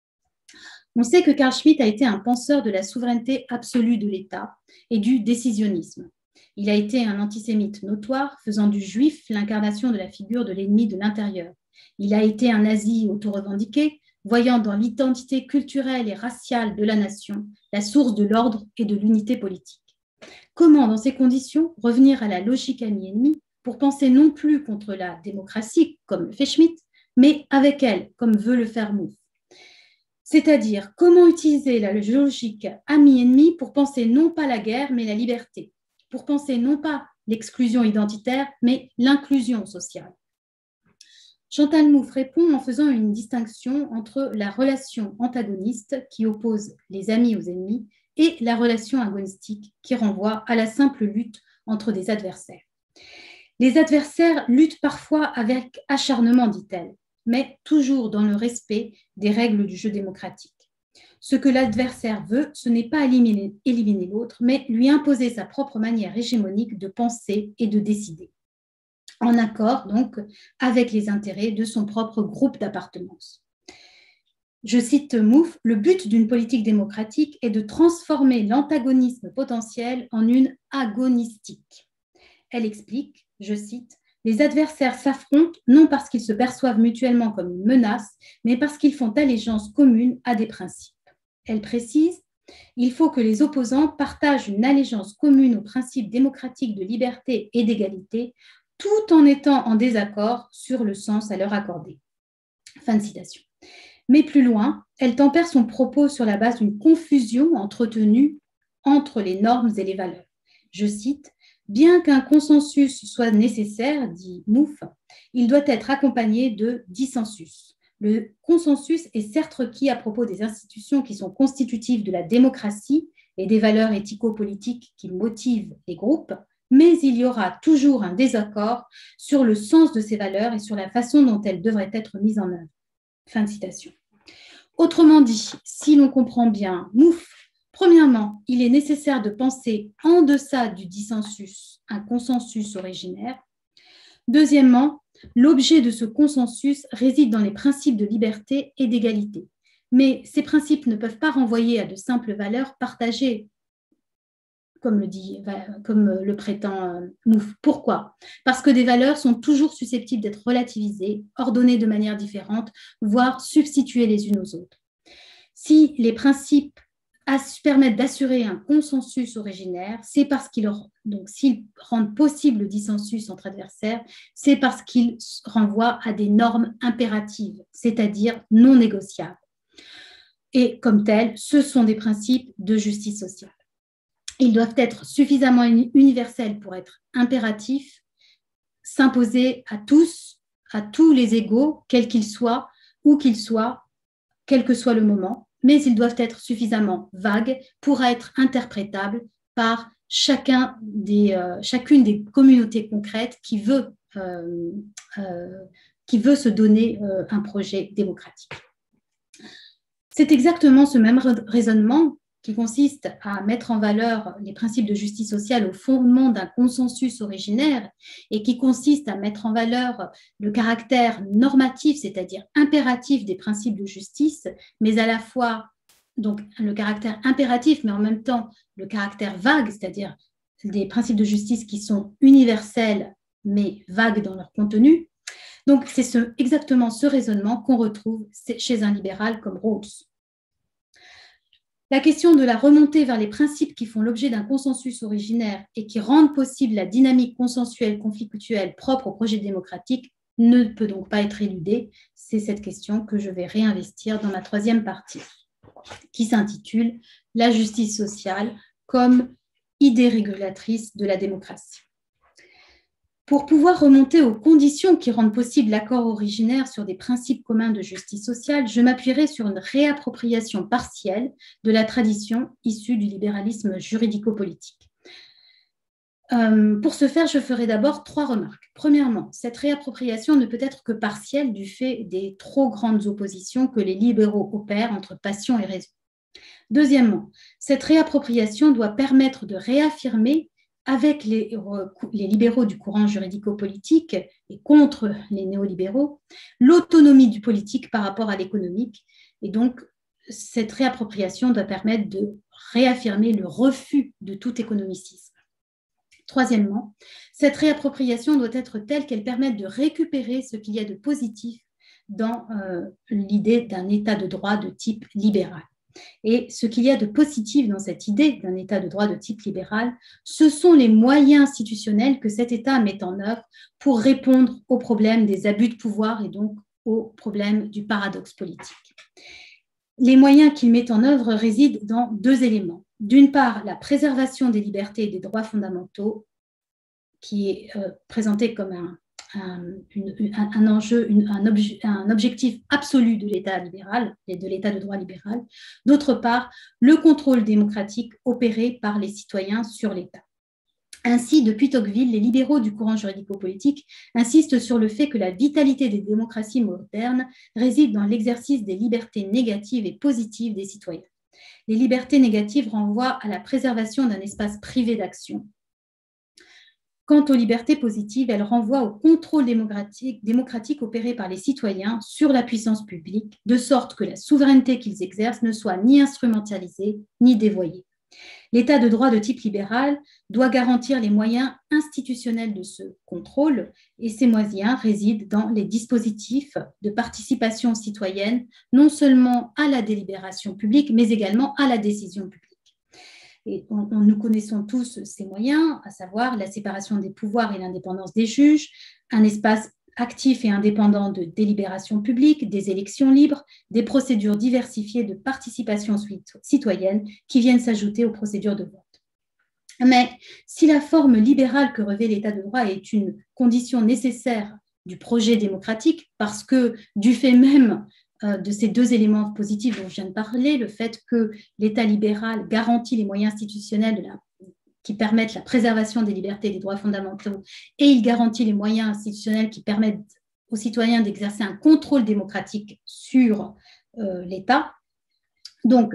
On sait que Carl Schmitt a été un penseur de la souveraineté absolue de l'État et du décisionnisme. Il a été un antisémite notoire, faisant du juif l'incarnation de la figure de l'ennemi de l'intérieur. Il a été un nazi auto-revendiqué, voyant dans l'identité culturelle et raciale de la nation la source de l'ordre et de l'unité politique. Comment, dans ces conditions, revenir à la logique ami-ennemi pour penser non plus contre la démocratie, comme le fait Schmitt, mais avec elle, comme veut le faire Mouffe? C'est-à-dire, comment utiliser la logique ami-ennemi pour penser non pas la guerre, mais la liberté, pour penser non pas l'exclusion identitaire, mais l'inclusion sociale. Chantal Mouffe répond en faisant une distinction entre la relation antagoniste qui oppose les amis aux ennemis et la relation agonistique qui renvoie à la simple lutte entre des adversaires. Les adversaires luttent parfois avec acharnement, dit-elle, mais toujours dans le respect des règles du jeu démocratique. Ce que l'adversaire veut, ce n'est pas éliminer, éliminer l'autre, mais lui imposer sa propre manière hégémonique de penser et de décider, en accord donc avec les intérêts de son propre groupe d'appartenance. Je cite Mouffe, « Le but d'une politique démocratique est de transformer l'antagonisme potentiel en une agonistique. » Elle explique, je cite, « Les adversaires s'affrontent non parce qu'ils se perçoivent mutuellement comme une menace, mais parce qu'ils font allégeance commune à des principes. » Elle précise, « Il faut que les opposants partagent une allégeance commune aux principes démocratiques de liberté et d'égalité, tout en étant en désaccord sur le sens à leur accorder. » Fin de citation. Mais plus loin, elle tempère son propos sur la base d'une confusion entretenue entre les normes et les valeurs. Je cite, « Bien qu'un consensus soit nécessaire, dit Mouffe, il doit être accompagné de dissensus. Le consensus est certes requis à propos des institutions qui sont constitutives de la démocratie et des valeurs éthico-politiques qui motivent les groupes, mais il y aura toujours un désaccord sur le sens de ces valeurs et sur la façon dont elles devraient être mises en œuvre. » Fin de citation. Autrement dit, si l'on comprend bien Mouffe, premièrement, il est nécessaire de penser en deçà du dissensus, un consensus originaire. Deuxièmement, l'objet de ce consensus réside dans les principes de liberté et d'égalité. Mais ces principes ne peuvent pas renvoyer à de simples valeurs partagées, comme le, dit, comme le prétend Mouffe. Pourquoi? Parce que des valeurs sont toujours susceptibles d'être relativisées, ordonnées de manière différente, voire substituées les unes aux autres. Si les principes permettent d'assurer un consensus originaire, c'est parce qu'ils donc s'ils rendent possible le dissensus entre adversaires, c'est parce qu'ils renvoient à des normes impératives, c'est-à-dire non négociables. Et comme tels, ce sont des principes de justice sociale. Ils doivent être suffisamment universels pour être impératifs, s'imposer à tous, à tous les égaux, quels qu'ils soient, où qu'ils soient, quel que soit le moment, mais ils doivent être suffisamment vagues pour être interprétables par chacun des, euh, chacune des communautés concrètes qui veut, euh, euh, qui veut se donner euh, un projet démocratique. C'est exactement ce même raisonnement qui consiste à mettre en valeur les principes de justice sociale au fondement d'un consensus originaire et qui consiste à mettre en valeur le caractère normatif, c'est-à-dire impératif des principes de justice, mais à la fois donc, le caractère impératif, mais en même temps le caractère vague, c'est-à-dire des principes de justice qui sont universels, mais vagues dans leur contenu. Donc, c'est ce, exactement ce raisonnement qu'on retrouve chez un libéral comme Rawls. La question de la remontée vers les principes qui font l'objet d'un consensus originaire et qui rendent possible la dynamique consensuelle conflictuelle propre au projet démocratique ne peut donc pas être éludée. C'est cette question que je vais réinvestir dans ma troisième partie, qui s'intitule « La justice sociale comme idée régulatrice de la démocratie ». Pour pouvoir remonter aux conditions qui rendent possible l'accord originaire sur des principes communs de justice sociale, je m'appuierai sur une réappropriation partielle de la tradition issue du libéralisme juridico-politique. Euh, pour ce faire, je ferai d'abord trois remarques. Premièrement, cette réappropriation ne peut être que partielle du fait des trop grandes oppositions que les libéraux opèrent entre passion et raison. Deuxièmement, cette réappropriation doit permettre de réaffirmer avec les, les libéraux du courant juridico-politique et contre les néolibéraux, l'autonomie du politique par rapport à l'économique. Et donc, cette réappropriation doit permettre de réaffirmer le refus de tout économicisme. Troisièmement, cette réappropriation doit être telle qu'elle permette de récupérer ce qu'il y a de positif dans euh, l'idée d'un état de droit de type libéral. Et ce qu'il y a de positif dans cette idée d'un état de droit de type libéral, ce sont les moyens institutionnels que cet état met en œuvre pour répondre aux problèmes des abus de pouvoir et donc aux problèmes du paradoxe politique. Les moyens qu'il met en œuvre résident dans deux éléments. D'une part, la préservation des libertés et des droits fondamentaux, qui est euh, présentée comme un, un, une, un, un enjeu, une, un, obje, un objectif absolu de l'État libéral et de l'État de droit libéral. D'autre part, le contrôle démocratique opéré par les citoyens sur l'État. Ainsi, depuis Tocqueville, les libéraux du courant juridico-politique insistent sur le fait que la vitalité des démocraties modernes réside dans l'exercice des libertés négatives et positives des citoyens. Les libertés négatives renvoient à la préservation d'un espace privé d'action. Quant aux libertés positives, elles renvoient au contrôle démocratique, démocratique opéré par les citoyens sur la puissance publique, de sorte que la souveraineté qu'ils exercent ne soit ni instrumentalisée ni dévoyée. L'État de droit de type libéral doit garantir les moyens institutionnels de ce contrôle et ces moyens résident dans les dispositifs de participation citoyenne, non seulement à la délibération publique, mais également à la décision publique. Et on, on, nous connaissons tous ces moyens, à savoir la séparation des pouvoirs et l'indépendance des juges, un espace actif et indépendant de délibération publique, des élections libres, des procédures diversifiées de participation citoyenne qui viennent s'ajouter aux procédures de vote. Mais si la forme libérale que revêt l'État de droit est une condition nécessaire du projet démocratique, parce que du fait même de ces deux éléments positifs dont je viens de parler, le fait que l'État libéral garantit les moyens institutionnels de la qui permettent la préservation des libertés et des droits fondamentaux, et il garantit les moyens institutionnels qui permettent aux citoyens d'exercer un contrôle démocratique sur euh, l'État. Donc,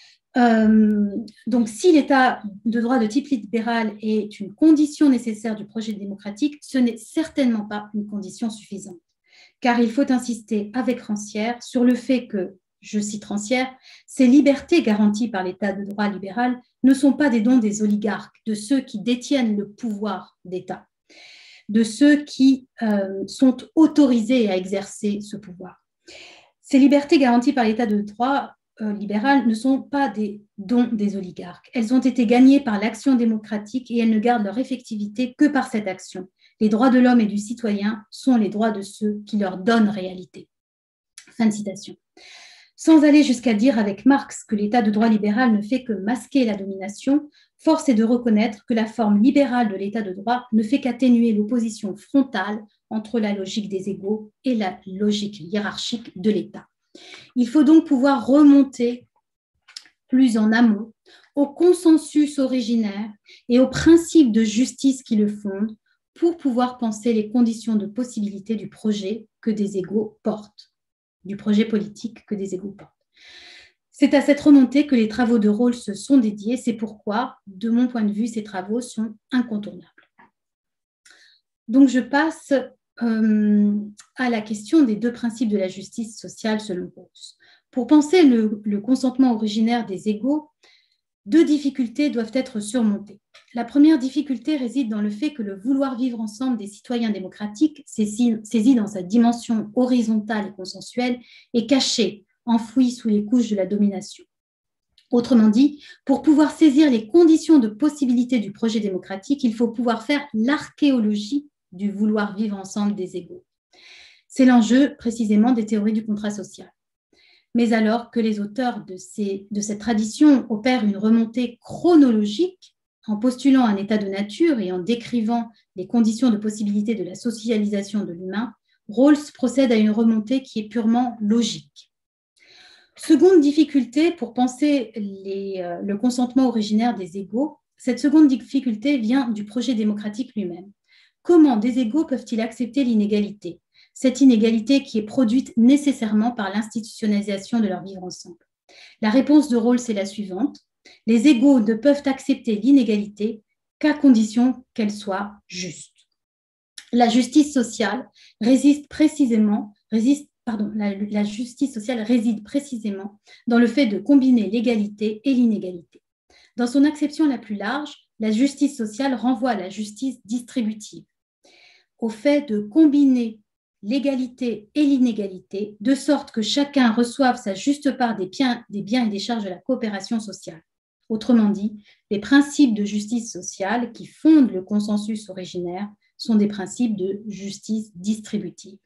euh, donc, si l'État de droit de type libéral est une condition nécessaire du projet démocratique, ce n'est certainement pas une condition suffisante, car il faut insister avec Rancière sur le fait que, je cite Rancière, ces libertés garanties par l'État de droit libéral ne sont pas des dons des oligarques, de ceux qui détiennent le pouvoir d'État, de ceux qui euh, sont autorisés à exercer ce pouvoir. Ces libertés garanties par l'État de droit euh, libéral ne sont pas des dons des oligarques. Elles ont été gagnées par l'action démocratique et elles ne gardent leur effectivité que par cette action. Les droits de l'homme et du citoyen sont les droits de ceux qui leur donnent réalité. Fin de citation. Sans aller jusqu'à dire avec Marx que l'État de droit libéral ne fait que masquer la domination, force est de reconnaître que la forme libérale de l'État de droit ne fait qu'atténuer l'opposition frontale entre la logique des égaux et la logique hiérarchique de l'État. Il faut donc pouvoir remonter plus en amont au consensus originaire et aux principes de justice qui le fondent pour pouvoir penser les conditions de possibilité du projet que des égaux portent. du projet politique que des égaux portent. C'est à cette remontée que les travaux de Rawls se sont dédiés. C'est pourquoi, de mon point de vue, ces travaux sont incontournables. Donc, je passe euh, à la question des deux principes de la justice sociale selon Rawls. Pour penser le, le consentement originaire des égaux, deux difficultés doivent être surmontées. La première difficulté réside dans le fait que le vouloir vivre ensemble des citoyens démocratiques, saisi dans sa dimension horizontale et consensuelle, est caché, enfoui sous les couches de la domination. Autrement dit, pour pouvoir saisir les conditions de possibilité du projet démocratique, il faut pouvoir faire l'archéologie du vouloir vivre ensemble des égaux. C'est l'enjeu précisément des théories du contrat social. Mais alors que les auteurs de, ces, de cette tradition opèrent une remontée chronologique en postulant un état de nature et en décrivant les conditions de possibilité de la socialisation de l'humain, Rawls procède à une remontée qui est purement logique. Seconde difficulté pour penser les, euh, le consentement originaire des égaux, cette seconde difficulté vient du projet démocratique lui-même. Comment des égaux peuvent-ils accepter l'inégalité ? Cette inégalité qui est produite nécessairement par l'institutionnalisation de leur vivre ensemble. La réponse de Rawls est la suivante. Les égaux ne peuvent accepter l'inégalité qu'à condition qu'elle soit juste. La justice sociale résiste précisément, résiste, pardon, la, la justice sociale réside précisément dans le fait de combiner l'égalité et l'inégalité. Dans son acception la plus large, la justice sociale renvoie à la justice distributive, au fait de combiner l'égalité et l'inégalité, de sorte que chacun reçoive sa juste part des biens, des biens et des charges de la coopération sociale. Autrement dit, les principes de justice sociale qui fondent le consensus originaire sont des principes de justice distributive.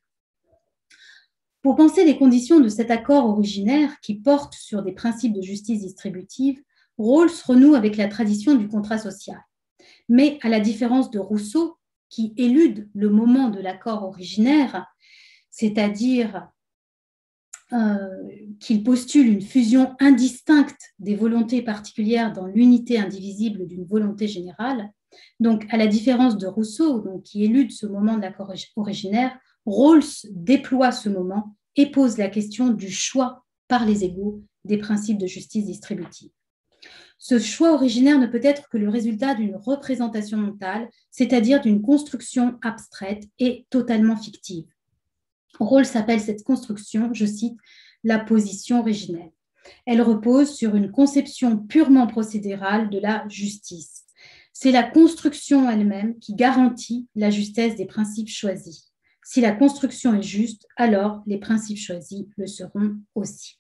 Pour penser les conditions de cet accord originaire qui porte sur des principes de justice distributive, Rawls renoue avec la tradition du contrat social. Mais à la différence de Rousseau, qui élude le moment de l'accord originaire, c'est-à-dire euh, qu'il postule une fusion indistincte des volontés particulières dans l'unité indivisible d'une volonté générale. Donc, à la différence de Rousseau, donc, qui élude ce moment de l'accord originaire, Rawls déploie ce moment et pose la question du choix par les égaux des principes de justice distributive. Ce choix originaire ne peut être que le résultat d'une représentation mentale, c'est-à-dire d'une construction abstraite et totalement fictive. Rawls appelle cette construction, je cite, la position originelle. Elle repose sur une conception purement procédurale de la justice. C'est la construction elle-même qui garantit la justesse des principes choisis. Si la construction est juste, alors les principes choisis le seront aussi.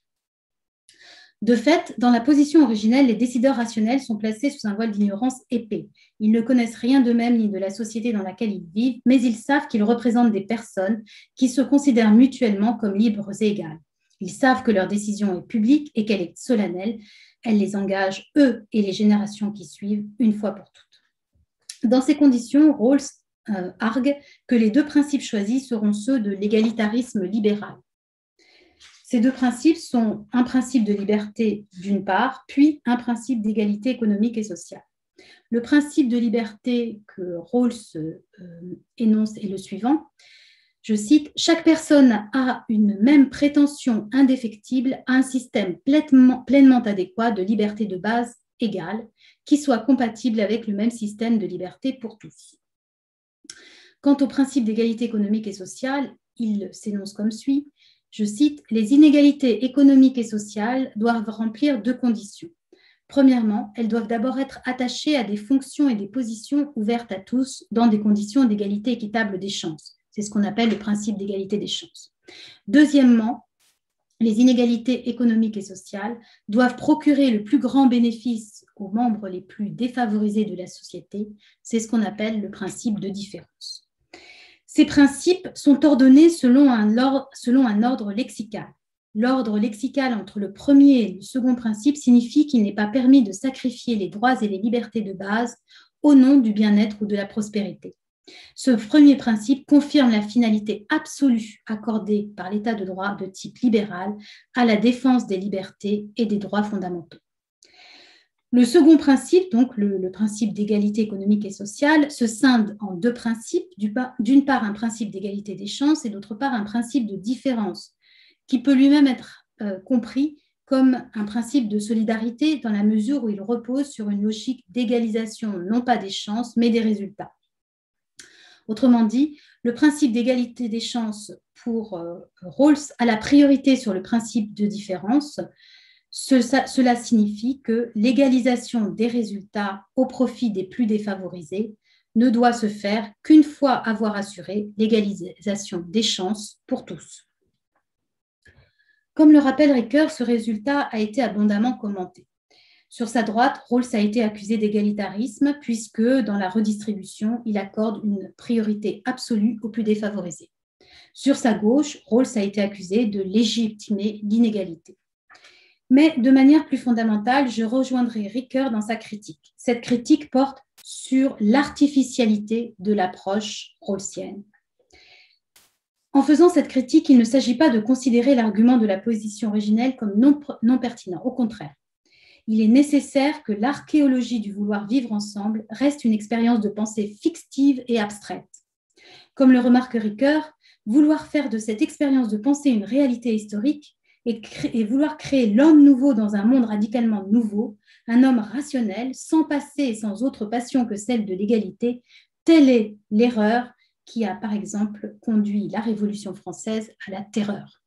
De fait, dans la position originelle, les décideurs rationnels sont placés sous un voile d'ignorance épais. Ils ne connaissent rien d'eux-mêmes ni de la société dans laquelle ils vivent, mais ils savent qu'ils représentent des personnes qui se considèrent mutuellement comme libres et égales. Ils savent que leur décision est publique et qu'elle est solennelle. Elle les engage, eux et les générations qui suivent, une fois pour toutes. Dans ces conditions, Rawls euh, argue que les deux principes choisis seront ceux de l'égalitarisme libéral. Ces deux principes sont un principe de liberté d'une part, puis un principe d'égalité économique et sociale. Le principe de liberté que Rawls euh, énonce est le suivant, je cite, « Chaque personne a une même prétention indéfectible à un système pleinement, pleinement adéquat de liberté de base égale, qui soit compatible avec le même système de liberté pour tous. » Quant au principe d'égalité économique et sociale, il s'énonce comme suit. Je cite, « Les inégalités économiques et sociales doivent remplir deux conditions. Premièrement, elles doivent d'abord être attachées à des fonctions et des positions ouvertes à tous dans des conditions d'égalité équitable des chances. » C'est ce qu'on appelle le principe d'égalité des chances. Deuxièmement, les inégalités économiques et sociales doivent procurer le plus grand bénéfice aux membres les plus défavorisés de la société. C'est ce qu'on appelle le principe de différence. Ces principes sont ordonnés selon un ordre, selon un ordre lexical. L'ordre lexical entre le premier et le second principe signifie qu'il n'est pas permis de sacrifier les droits et les libertés de base au nom du bien-être ou de la prospérité. Ce premier principe confirme la finalité absolue accordée par l'État de droit de type libéral à la défense des libertés et des droits fondamentaux. Le second principe, donc le, le principe d'égalité économique et sociale, se scinde en deux principes, d'une part un principe d'égalité des chances et d'autre part un principe de différence, qui peut lui-même être euh, compris comme un principe de solidarité dans la mesure où il repose sur une logique d'égalisation non pas des chances mais des résultats. Autrement dit, le principe d'égalité des chances pour euh, Rawls a la priorité sur le principe de différence. Ce, ça, cela signifie que l'égalisation des résultats au profit des plus défavorisés ne doit se faire qu'une fois avoir assuré l'égalisation des chances pour tous. Comme le rappelle Ricoeur, ce résultat a été abondamment commenté. Sur sa droite, Rawls a été accusé d'égalitarisme puisque dans la redistribution, il accorde une priorité absolue aux plus défavorisés. Sur sa gauche, Rawls a été accusé de légitimer l'inégalité. Mais de manière plus fondamentale, je rejoindrai Ricoeur dans sa critique. Cette critique porte sur l'artificialité de l'approche rawlsienne. En faisant cette critique, il ne s'agit pas de considérer l'argument de la position originelle comme non, non pertinent. Au contraire, il est nécessaire que l'archéologie du vouloir vivre ensemble reste une expérience de pensée fictive et abstraite. Comme le remarque Ricoeur, vouloir faire de cette expérience de pensée une réalité historique et, créer, et vouloir créer l'homme nouveau dans un monde radicalement nouveau, un homme rationnel, sans passé et sans autre passion que celle de l'égalité, telle est l'erreur qui a, par exemple, conduit la Révolution française à la terreur.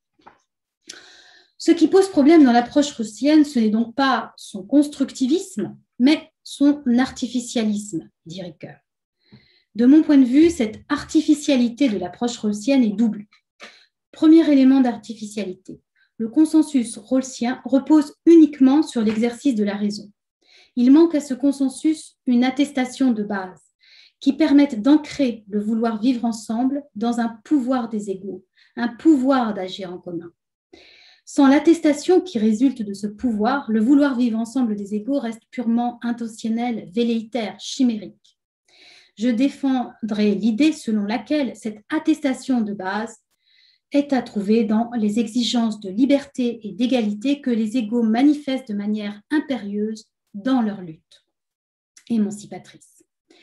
Ce qui pose problème dans l'approche rawlsienne, ce n'est donc pas son constructivisme, mais son artificialisme, dit Ricoeur. De mon point de vue, cette artificialité de l'approche rawlsienne est double. Premier élément d'artificialité, le consensus rawlsien repose uniquement sur l'exercice de la raison. Il manque à ce consensus une attestation de base qui permette d'ancrer le vouloir vivre ensemble dans un pouvoir des égaux, un pouvoir d'agir en commun. Sans l'attestation qui résulte de ce pouvoir, le vouloir vivre ensemble des égaux reste purement intentionnel, velléitaire, chimérique. je défendrai l'idée selon laquelle cette attestation de base est à trouver dans les exigences de liberté et d'égalité que les égaux manifestent de manière impérieuse dans leur lutte émancipatrice.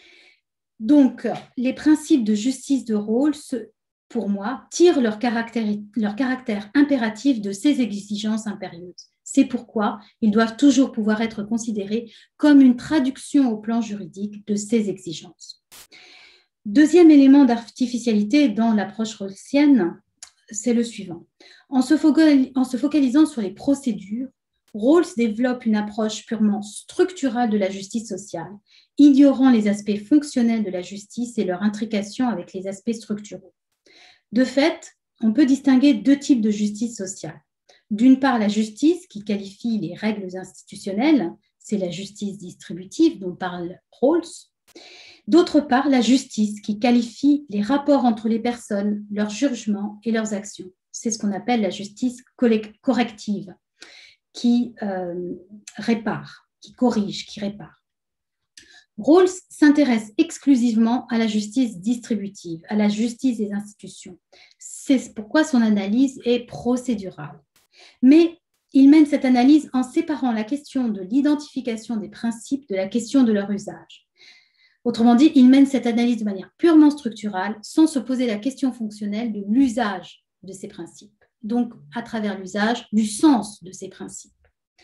Donc, les principes de justice de Rawls, pour moi, tirent leur caractère, leur caractère impératif de ces exigences impérieuses. C'est pourquoi ils doivent toujours pouvoir être considérés comme une traduction au plan juridique de ces exigences. Deuxième élément d'artificialité dans l'approche rawlsienne, c'est le suivant. En se, en se focalisant sur les procédures, Rawls développe une approche purement structurale de la justice sociale, ignorant les aspects fonctionnels de la justice et leur intrication avec les aspects structuraux. De fait, on peut distinguer deux types de justice sociale. D'une part, la justice qui qualifie les règles institutionnelles, c'est la justice distributive dont parle Rawls. D'autre part, la justice qui qualifie les rapports entre les personnes, leurs jugements et leurs actions. C'est ce qu'on appelle la justice corrective, qui euh, répare, qui corrige, qui répare. Rawls s'intéresse exclusivement à la justice distributive, à la justice des institutions. C'est pourquoi son analyse est procédurale. Mais il mène cette analyse en séparant la question de l'identification des principes de la question de leur usage. Autrement dit, il mène cette analyse de manière purement structurale, sans se poser la question fonctionnelle de l'usage de ces principes, donc à travers l'usage du sens de ces principes.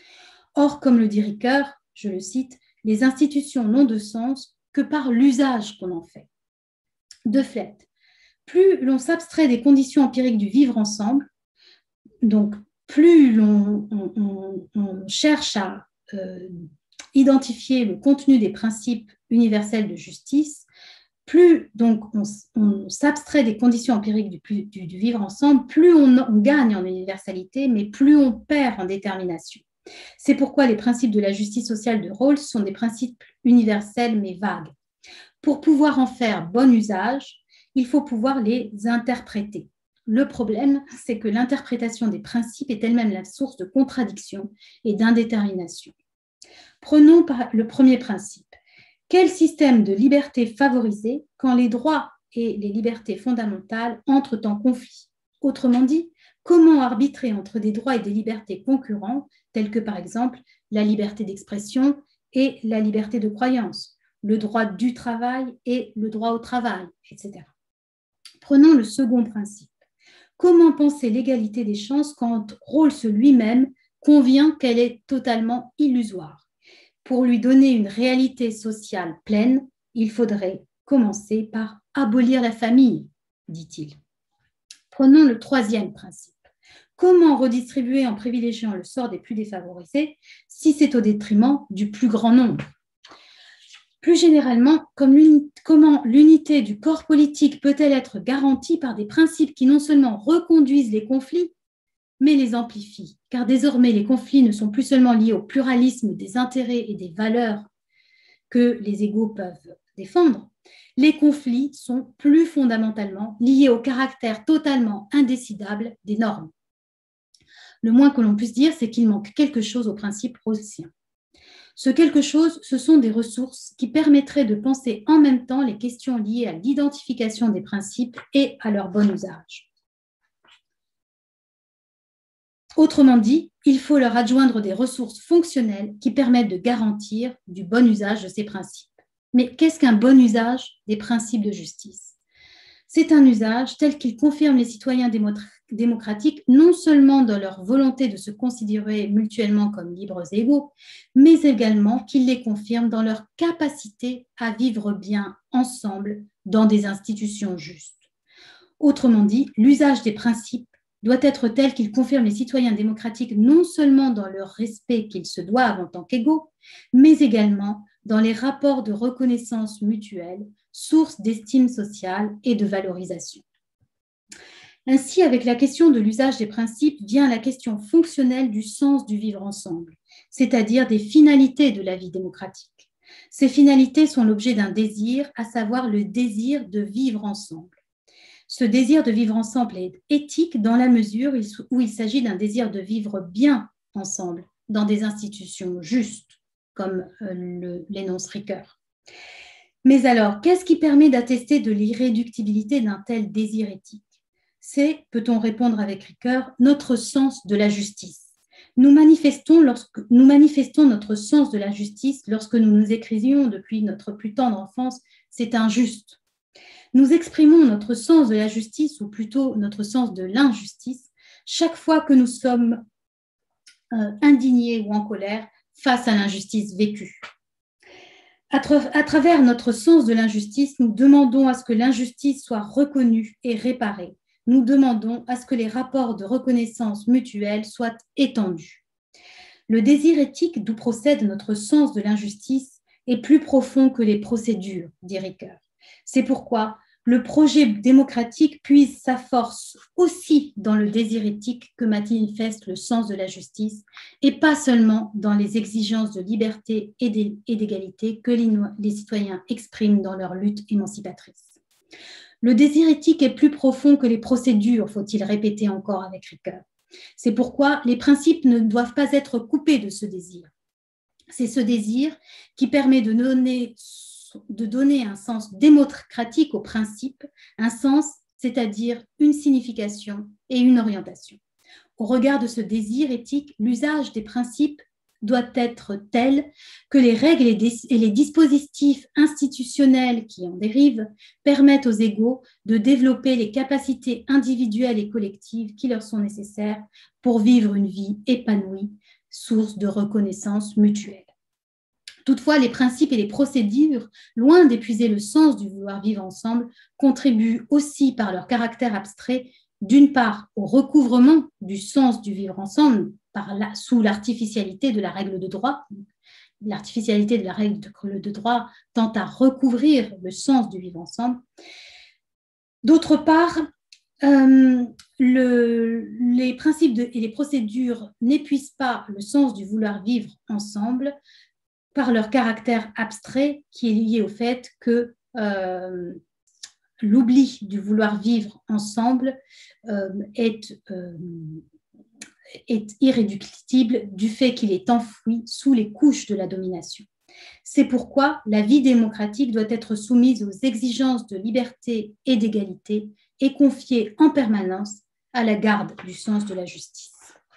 Or, comme le dit Ricoeur, je le cite, les institutions n'ont de sens que par l'usage qu'on en fait. De fait, plus l'on s'abstrait des conditions empiriques du vivre ensemble, donc plus l'on on, on, on cherche à euh, identifier le contenu des principes universels de justice, plus donc on, on s'abstrait des conditions empiriques du, du, du vivre ensemble, plus on, on gagne en universalité, mais plus on perd en détermination. C'est pourquoi les principes de la justice sociale de Rawls sont des principes universels mais vagues. Pour pouvoir en faire bon usage, il faut pouvoir les interpréter. Le problème, c'est que l'interprétation des principes est elle-même la source de contradictions et d'indétermination. Prenons le premier principe. Quel système de liberté favoriser quand les droits et les libertés fondamentales entrent en conflit? Autrement dit, comment arbitrer entre des droits et des libertés concurrents, tels que par exemple la liberté d'expression et la liberté de croyance, le droit du travail et le droit au travail, et cetera. Prenons le second principe. Comment penser l'égalité des chances quand Rawls lui-même convient qu'elle est totalement illusoire? Pour lui donner une réalité sociale pleine, il faudrait commencer par abolir la famille, dit-il. Prenons le troisième principe. Comment redistribuer en privilégiant le sort des plus défavorisés si c'est au détriment du plus grand nombre? Plus généralement, comme l'uni- comment l'unité du corps politique peut-elle être garantie par des principes qui non seulement reconduisent les conflits, mais les amplifient? Car désormais, les conflits ne sont plus seulement liés au pluralisme des intérêts et des valeurs que les égaux peuvent défendre. Les conflits sont plus fondamentalement liés au caractère totalement indécidable des normes. Le moins que l'on puisse dire, c'est qu'il manque quelque chose au principe rawlsien. Ce quelque chose, ce sont des ressources qui permettraient de penser en même temps les questions liées à l'identification des principes et à leur bon usage. Autrement dit, il faut leur adjoindre des ressources fonctionnelles qui permettent de garantir du bon usage de ces principes. Mais qu'est-ce qu'un bon usage des principes de justice? C'est un usage tel qu'il confirme les citoyens démocratiques non seulement dans leur volonté de se considérer mutuellement comme libres et égaux, mais également qu'il les confirme dans leur capacité à vivre bien ensemble dans des institutions justes. Autrement dit, l'usage des principes doit être tel qu'il confirme les citoyens démocratiques non seulement dans leur respect qu'ils se doivent en tant qu'égaux, mais également dans les rapports de reconnaissance mutuelle, source d'estime sociale et de valorisation. Ainsi, avec la question de l'usage des principes vient la question fonctionnelle du sens du vivre ensemble, c'est-à-dire des finalités de la vie démocratique. Ces finalités sont l'objet d'un désir, à savoir le désir de vivre ensemble. Ce désir de vivre ensemble est éthique dans la mesure où il s'agit d'un désir de vivre bien ensemble dans des institutions justes, comme l'énonce Ricoeur. Mais alors, qu'est-ce qui permet d'attester de l'irréductibilité d'un tel désir éthique? C'est, peut-on répondre avec rigueur, notre sens de la justice. Nous manifestons, lorsque, nous manifestons notre sens de la justice lorsque nous nous écrions depuis notre plus tendre enfance, c'est injuste. Nous exprimons notre sens de la justice, ou plutôt notre sens de l'injustice, chaque fois que nous sommes euh, indignés ou en colère face à l'injustice vécue. À, tra à travers notre sens de l'injustice, nous demandons à ce que l'injustice soit reconnue et réparée. Nous demandons à ce que les rapports de reconnaissance mutuelle soient étendus. Le désir éthique d'où procède notre sens de l'injustice est plus profond que les procédures, dit Ricoeur. C'est pourquoi le projet démocratique puise sa force aussi dans le désir éthique que manifeste le sens de la justice et pas seulement dans les exigences de liberté et d'égalité que les citoyens expriment dans leur lutte émancipatrice. Le désir éthique est plus profond que les procédures, faut-il répéter encore avec Ricoeur. C'est pourquoi les principes ne doivent pas être coupés de ce désir. C'est ce désir qui permet de donner, de donner un sens démocratique aux principes, un sens, c'est-à-dire une signification et une orientation. Au regard de ce désir éthique, l'usage des principes doit être tel que les règles et les dispositifs institutionnels qui en dérivent permettent aux égaux de développer les capacités individuelles et collectives qui leur sont nécessaires pour vivre une vie épanouie, source de reconnaissance mutuelle. Toutefois, les principes et les procédures, loin d'épuiser le sens du vouloir vivre ensemble, contribuent aussi par leur caractère abstrait, d'une part au recouvrement du sens du vivre ensemble, par la, sous l'artificialité de la règle de droit. L'artificialité de la règle de, de droit tend à recouvrir le sens du vivre ensemble. D'autre part, euh, le, les principes de, et les procédures n'épuisent pas le sens du vouloir vivre ensemble par leur caractère abstrait qui est lié au fait que euh, l'oubli du vouloir vivre ensemble euh, est, euh, est irréductible du fait qu'il est enfoui sous les couches de la domination. C'est pourquoi la vie démocratique doit être soumise aux exigences de liberté et d'égalité et confiée en permanence à la garde du sens de la justice.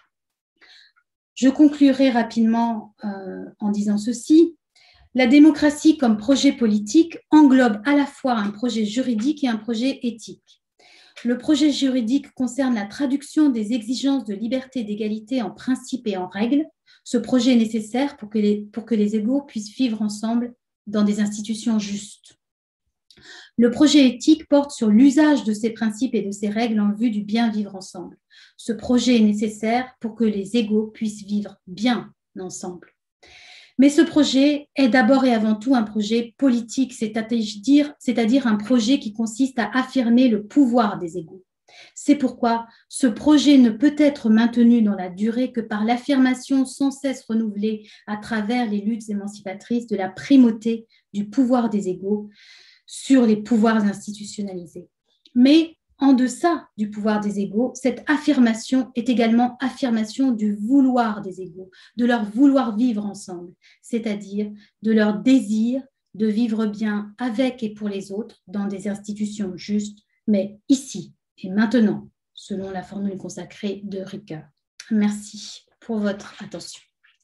Je conclurai rapidement euh, en disant ceci. La démocratie comme projet politique englobe à la fois un projet juridique et un projet éthique. Le projet juridique concerne la traduction des exigences de liberté et d'égalité en principes et en règles. Ce projet est nécessaire pour que les, pour que les égaux puissent vivre ensemble dans des institutions justes. Le projet éthique porte sur l'usage de ces principes et de ces règles en vue du bien vivre ensemble. Ce projet est nécessaire pour que les égaux puissent vivre bien ensemble. Mais ce projet est d'abord et avant tout un projet politique, c'est-à-dire, c'est-à-dire un projet qui consiste à affirmer le pouvoir des égaux. C'est pourquoi ce projet ne peut être maintenu dans la durée que par l'affirmation sans cesse renouvelée à travers les luttes émancipatrices de la primauté du pouvoir des égaux sur les pouvoirs institutionnalisés. Mais en deçà du pouvoir des égaux, cette affirmation est également affirmation du vouloir des égaux, de leur vouloir vivre ensemble, c'est-à-dire de leur désir de vivre bien avec et pour les autres dans des institutions justes, mais ici et maintenant, selon la formule consacrée de Ricoeur. Merci pour votre attention.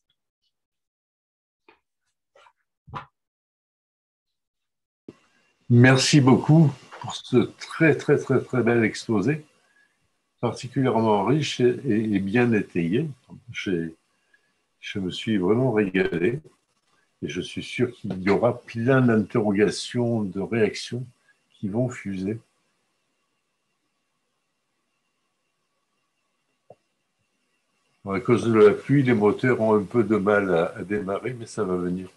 Merci beaucoup pour ce très, très, très, très bel exposé, particulièrement riche et, et bien étayé. Je me suis vraiment régalé et je suis sûr qu'il y aura plein d'interrogations, de réactions qui vont fuser. À cause de la pluie, les moteurs ont un peu de mal à, à démarrer, mais ça va venir.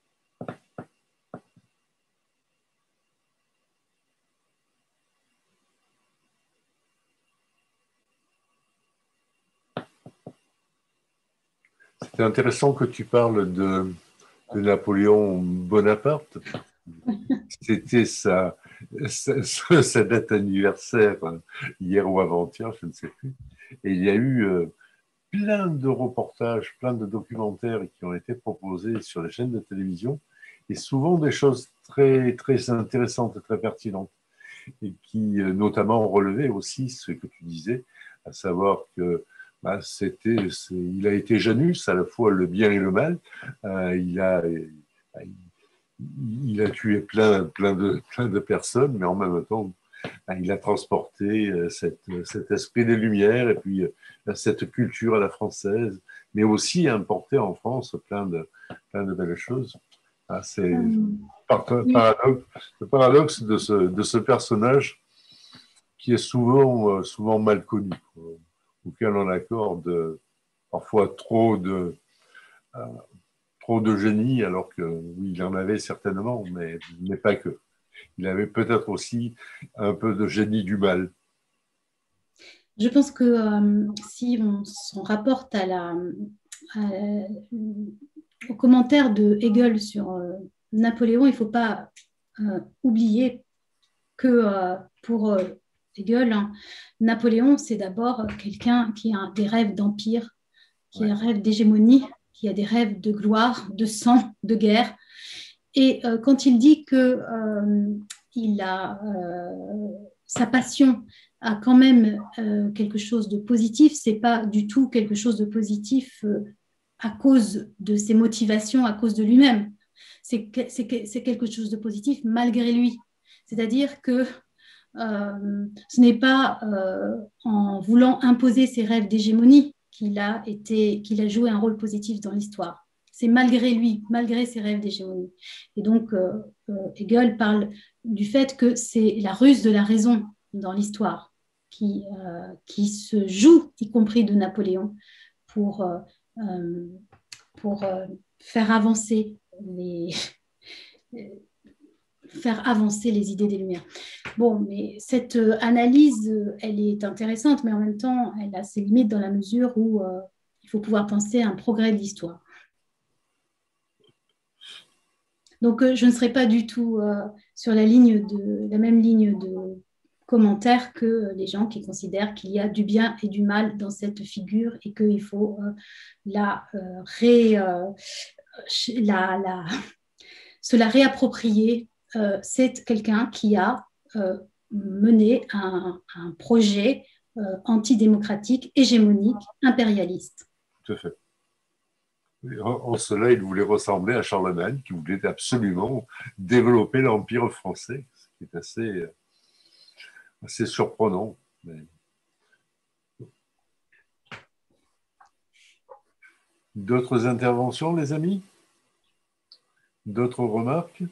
C'est intéressant que tu parles de, de Napoléon Bonaparte. C'était sa, sa, sa date anniversaire hier ou avant-hier, je ne sais plus. Et il y a eu euh, plein de reportages, plein de documentaires qui ont été proposés sur les chaînes de télévision. et souvent des choses très, très intéressantes et très pertinentes, et qui euh, notamment relevaient aussi ce que tu disais, à savoir que bah, c'était, il a été Janus, à la fois le bien et le mal. Euh, il, a, il a tué plein, plein, de, plein de personnes, mais en même temps, bah, il a transporté cette, cet esprit des Lumières et puis cette culture à la française, mais aussi importé en France plein de, plein de belles choses. Ah, c'est Hum, le oui. paradoxe, le paradoxe de, ce, de ce personnage qui est souvent, souvent mal connu, auquel on accorde parfois trop de, euh, trop de génie, alors que oui, il en avait certainement, mais, mais pas que. Il avait peut-être aussi un peu de génie du mal. Je pense que euh, si on s'en rapporte à la, à, au commentaire de Hegel sur euh, Napoléon, il ne faut pas euh, oublier que euh, pour euh, Hegel, hein, Napoléon, c'est d'abord quelqu'un qui a des rêves d'empire, qui Ouais. a un rêve d'hégémonie, qui a des rêves de gloire, de sang, de guerre. Et euh, quand il dit que euh, il a euh, sa passion a quand même euh, quelque chose de positif, c'est pas du tout quelque chose de positif euh, à cause de ses motivations, à cause de lui-même. C'est, que, c'est, que, c'est quelque chose de positif malgré lui. C'est-à-dire que euh, ce n'est pas euh, en voulant imposer ses rêves d'hégémonie qu'il a, été, qu'il a joué un rôle positif dans l'histoire. C'est malgré lui, malgré ses rêves d'hégémonie. Et donc, euh, euh, Hegel parle du fait que c'est la ruse de la raison dans l'histoire qui, euh, qui se joue, y compris de Napoléon, pour, euh, euh, pour euh, faire avancer les, faire avancer les idées des Lumières. Bon, mais cette euh, analyse, euh, elle est intéressante, mais en même temps, elle a ses limites dans la mesure où euh, il faut pouvoir penser à un progrès de l'histoire. Donc, euh, je ne serai pas du tout euh, sur la, ligne de, la même ligne de commentaires que les gens qui considèrent qu'il y a du bien et du mal dans cette figure et qu'il faut euh, la, euh, ré, euh, la, la, se la réapproprier. Euh, c'est quelqu'un qui a euh, mené un, un projet euh, antidémocratique, hégémonique, impérialiste. Tout à fait. En, en cela, il voulait ressembler à Charlemagne, qui voulait absolument développer l'Empire français, ce qui est assez, assez surprenant. Mais... D'autres interventions, les amis? D'autres remarques?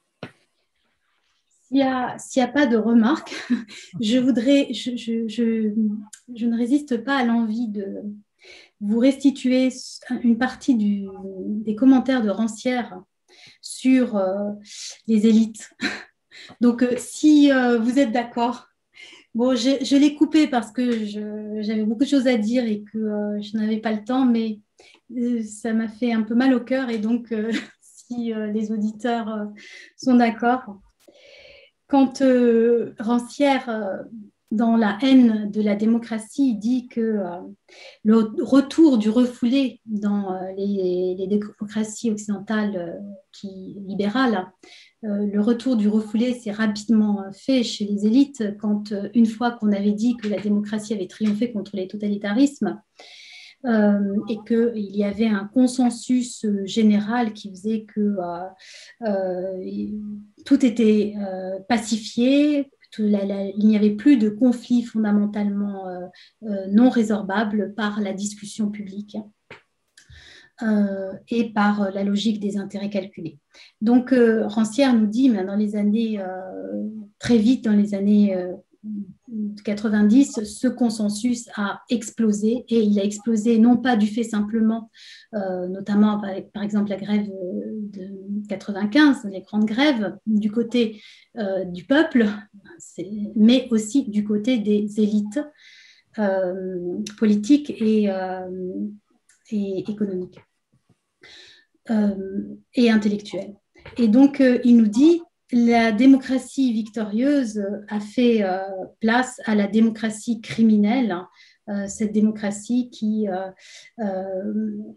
S'il n'y a, s'il y a pas de remarques, je voudrais, je, je, je, je ne résiste pas à l'envie de vous restituer une partie du, des commentaires de Rancière sur euh, les élites. Donc, euh, si euh, vous êtes d'accord, bon, je, je l'ai coupé parce que je, j'avais beaucoup de choses à dire et que euh, je n'avais pas le temps, mais euh, ça m'a fait un peu mal au cœur et donc, euh, si euh, les auditeurs euh, sont d'accord, quand euh, Rancière, euh, dans La haine de la démocratie, dit que euh, le retour du refoulé dans euh, les, les, démocraties occidentales euh, qui, libérales, euh, le retour du refoulé s'est rapidement fait chez les élites quand, euh, une fois qu'on avait dit que la démocratie avait triomphé contre les totalitarismes, euh, et qu'il y avait un consensus général qui faisait que euh, euh, tout était euh, pacifié, tout, la, la, il n'y avait plus de conflits fondamentalement euh, euh, non résorbables par la discussion publique. Euh, et par la logique des intérêts calculés. Donc, euh, Rancière nous dit, mais dans les années, euh, très vite, dans les années euh, quatre-vingt-dix, ce consensus a explosé et il a explosé non pas du fait simplement, euh, notamment par, par exemple la grève de quatre-vingt-quinze, les grandes grèves du côté euh, du peuple, mais aussi du côté des élites euh, politiques et, euh, et économiques euh, et intellectuelles. Et donc, euh, il nous dit la démocratie victorieuse a fait euh, place à la démocratie criminelle, euh, cette démocratie qui, euh, euh,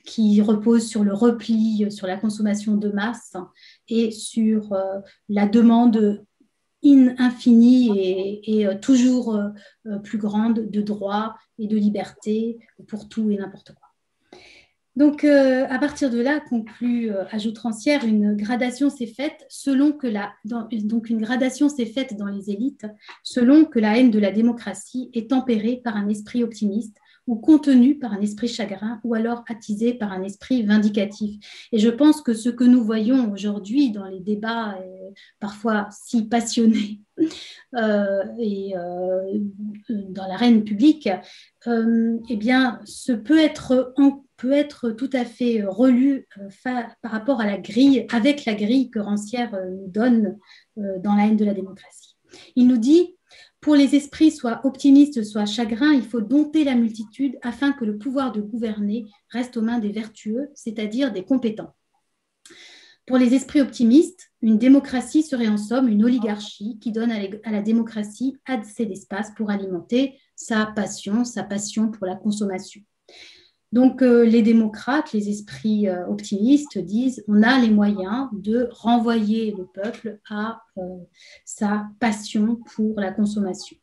qui repose sur le repli, sur la consommation de masse et sur euh, la demande in infinie et, et euh, toujours euh, plus grande de droits et de liberté pour tout et n'importe quoi. Donc, euh, à partir de là, conclut euh, Ajoute Rancière, une gradation s'est faite selon que la, dans, donc une gradation s'est faite dans les élites selon que la haine de la démocratie est tempérée par un esprit optimiste ou contenue par un esprit chagrin ou alors attisée par un esprit vindicatif. Et je pense que ce que nous voyons aujourd'hui dans les débats euh, parfois si passionnés euh, et euh, dans l'arène publique, euh, eh bien, ce peut être en peut être tout à fait relu euh, par rapport à la grille, avec la grille que Rancière euh, nous donne euh, dans la haine de la démocratie. Il nous dit, pour les esprits soit optimistes, soit chagrins, il faut dompter la multitude afin que le pouvoir de gouverner reste aux mains des vertueux, c'est-à-dire des compétents. Pour les esprits optimistes, une démocratie serait en somme une oligarchie qui donne à la démocratie assez d'espace pour alimenter sa passion, sa passion pour la consommation. Donc, euh, les démocrates, les esprits euh, optimistes disent on a les moyens de renvoyer le peuple à euh, sa passion pour la consommation.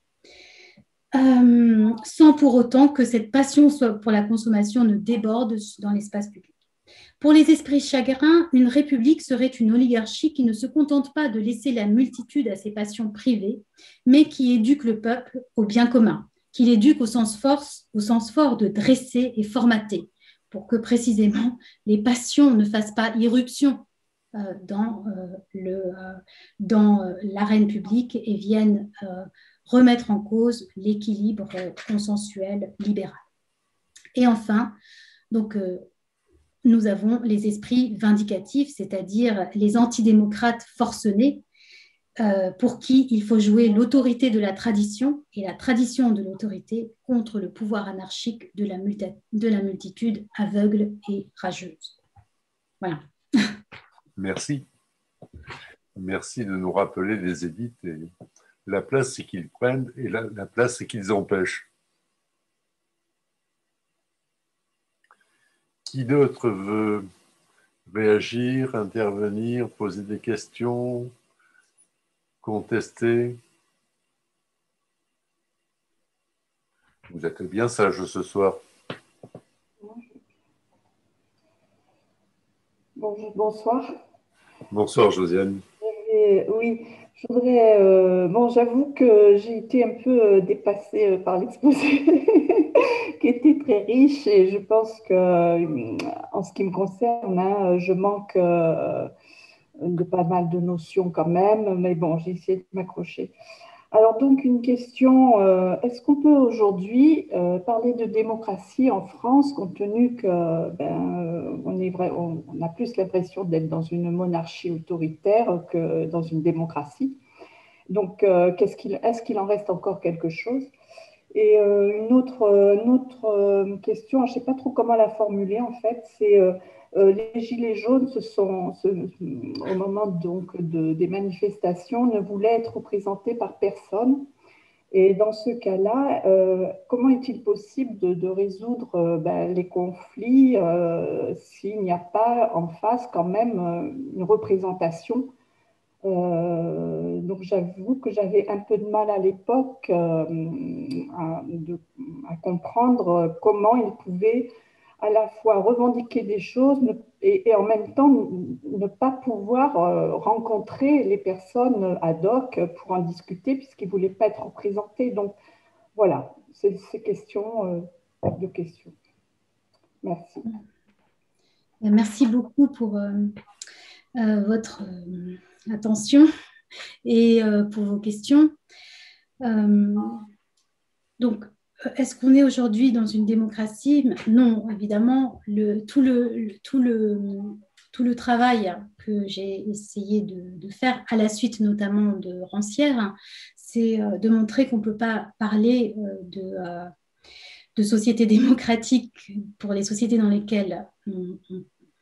Euh, sans pour autant que cette passion soit pour la consommation ne déborde dans l'espace public. Pour les esprits chagrins, une république serait une oligarchie qui ne se contente pas de laisser la multitude à ses passions privées, mais qui éduque le peuple au bien commun, qui l'éduque au sens fort, au sens fort de dresser et formater, pour que précisément les passions ne fassent pas irruption euh, dans, euh, le, euh, dans euh, l'arène publique et viennent euh, remettre en cause l'équilibre euh, consensuel libéral. Et enfin, donc, euh, nous avons les esprits vindicatifs, c'est-à-dire les antidémocrates forcenés, euh, pour qui il faut jouer l'autorité de la tradition et la tradition de l'autorité contre le pouvoir anarchique de la, de la multitude aveugle et rageuse. Voilà. Merci. Merci de nous rappeler les élites et la place qu'ils prennent et la, la place qu'ils empêchent. Qui d'autre veut réagir, intervenir, poser des questions, contester? Vous êtes bien sage ce soir. Bonjour, bonsoir. Bonsoir Josiane. Et, oui, je voudrais. Euh, bon, j'avoue que j'ai été un peu euh, dépassée euh, par l'exposé, qui était très riche, et je pense que, euh, en ce qui me concerne, hein, je manque euh, de pas mal de notions quand même, mais bon, j'ai essayé de m'accrocher. Alors donc une question, euh, est-ce qu'on peut aujourd'hui euh, parler de démocratie en France compte tenu que ben, euh, on, est vrai, on, on a plus l'impression d'être dans une monarchie autoritaire que dans une démocratie. Donc euh, qu'est-ce qu'il, est-ce qu'il en reste encore quelque chose? Et euh, une autre, une autre euh, question, je ne sais pas trop comment la formuler en fait, c'est euh, euh, les gilets jaunes, ce sont, ce, au moment donc de, des manifestations, ne voulaient être représentés par personne. Et dans ce cas-là, euh, comment est-il possible de, de résoudre euh, ben, les conflits euh, s'il n'y a pas en face quand même euh, une représentation? Euh, donc j'avoue que j'avais un peu de mal à l'époque euh, à, de, à comprendre comment ils pouvaient à la fois revendiquer des choses et, et en même temps ne pas pouvoir euh, rencontrer les personnes ad hoc pour en discuter puisqu'ils ne voulaient pas être représentés. Donc voilà, c'est ces questions euh, de questions. Merci. Merci beaucoup pour euh, euh, votre euh, attention et euh, pour vos questions. Euh, donc, est-ce qu'on est aujourd'hui dans une démocratie? Non, évidemment, le, tout, le, le, tout, le, tout le travail que j'ai essayé de, de faire, à la suite notamment de Rancière, c'est de montrer qu'on ne peut pas parler de, de société démocratique pour les sociétés dans lesquelles on,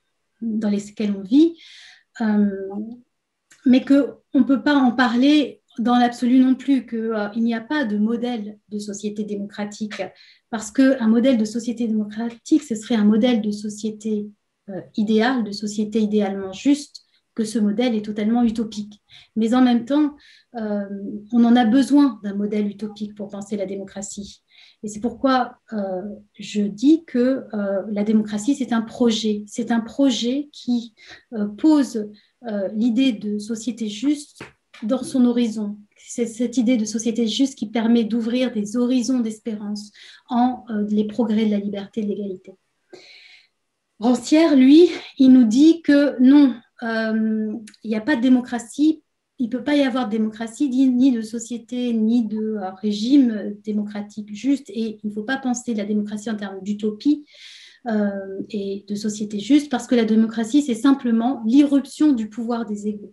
dans lesquelles on vit, euh, mais qu'on ne peut pas en parler dans l'absolu non plus qu'il euh, n'y a pas de modèle de société démocratique, parce qu'un modèle de société démocratique, ce serait un modèle de société euh, idéale, de société idéalement juste, que ce modèle est totalement utopique. Mais en même temps, euh, on en a besoin d'un modèle utopique pour penser la démocratie. Et c'est pourquoi euh, je dis que euh, la démocratie, c'est un projet. C'est un projet qui euh, pose euh, l'idée de société juste dans son horizon. C'est cette idée de société juste qui permet d'ouvrir des horizons d'espérance en euh, les progrès de la liberté et de l'égalité. Rancière, lui, il nous dit que non, euh, il n'y a pas de démocratie, il ne peut pas y avoir de démocratie, ni de société, ni de euh, régime démocratique juste, et il ne faut pas penser la démocratie en termes d'utopie euh, et de société juste, parce que la démocratie, c'est simplement l'irruption du pouvoir des égaux.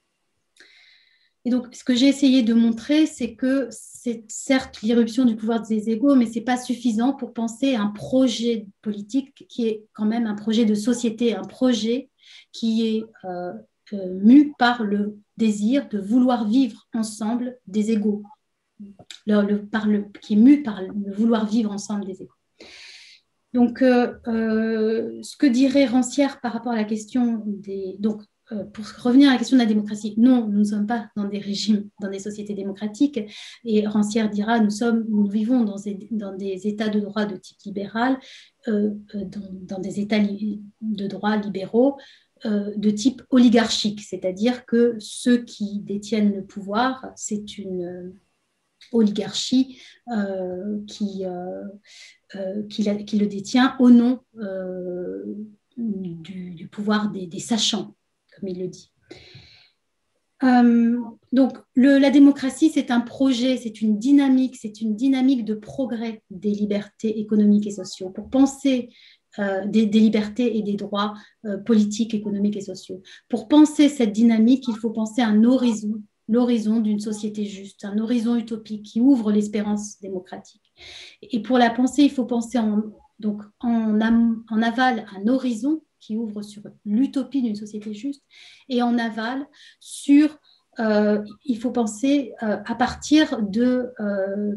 Et donc, ce que j'ai essayé de montrer, c'est que c'est certes l'irruption du pouvoir des égaux, mais ce n'est pas suffisant pour penser à un projet politique qui est quand même un projet de société, un projet qui est euh, euh, mu par le désir de vouloir vivre ensemble des égaux, le, le, par le, qui est mu par le vouloir vivre ensemble des égaux. Donc, euh, euh, ce que dirait Rancière par rapport à la question des... Donc, euh, pour revenir à la question de la démocratie, non, nous ne sommes pas dans des régimes, dans des sociétés démocratiques. Et Rancière dira, nous, sommes, nous vivons dans des, dans des états de droit de type libéral, euh, dans, dans des états li- de droit libéraux euh, de type oligarchique, c'est-à-dire que ceux qui détiennent le pouvoir, c'est une oligarchie euh, qui... Euh, Euh, qui, la, qui le détient au nom euh, du, du pouvoir des, des sachants, comme il le dit. Euh, donc, le, la démocratie, c'est un projet, c'est une dynamique, c'est une dynamique de progrès des libertés économiques et sociaux pour penser euh, des, des libertés et des droits euh, politiques, économiques et sociaux. Pour penser cette dynamique, il faut penser à un horizon, l'horizon d'une société juste, un horizon utopique qui ouvre l'espérance démocratique. Et pour la penser, il faut penser en, donc en, en aval un horizon qui ouvre sur l'utopie d'une société juste, et en aval sur, euh, il faut penser euh, à partir de, euh,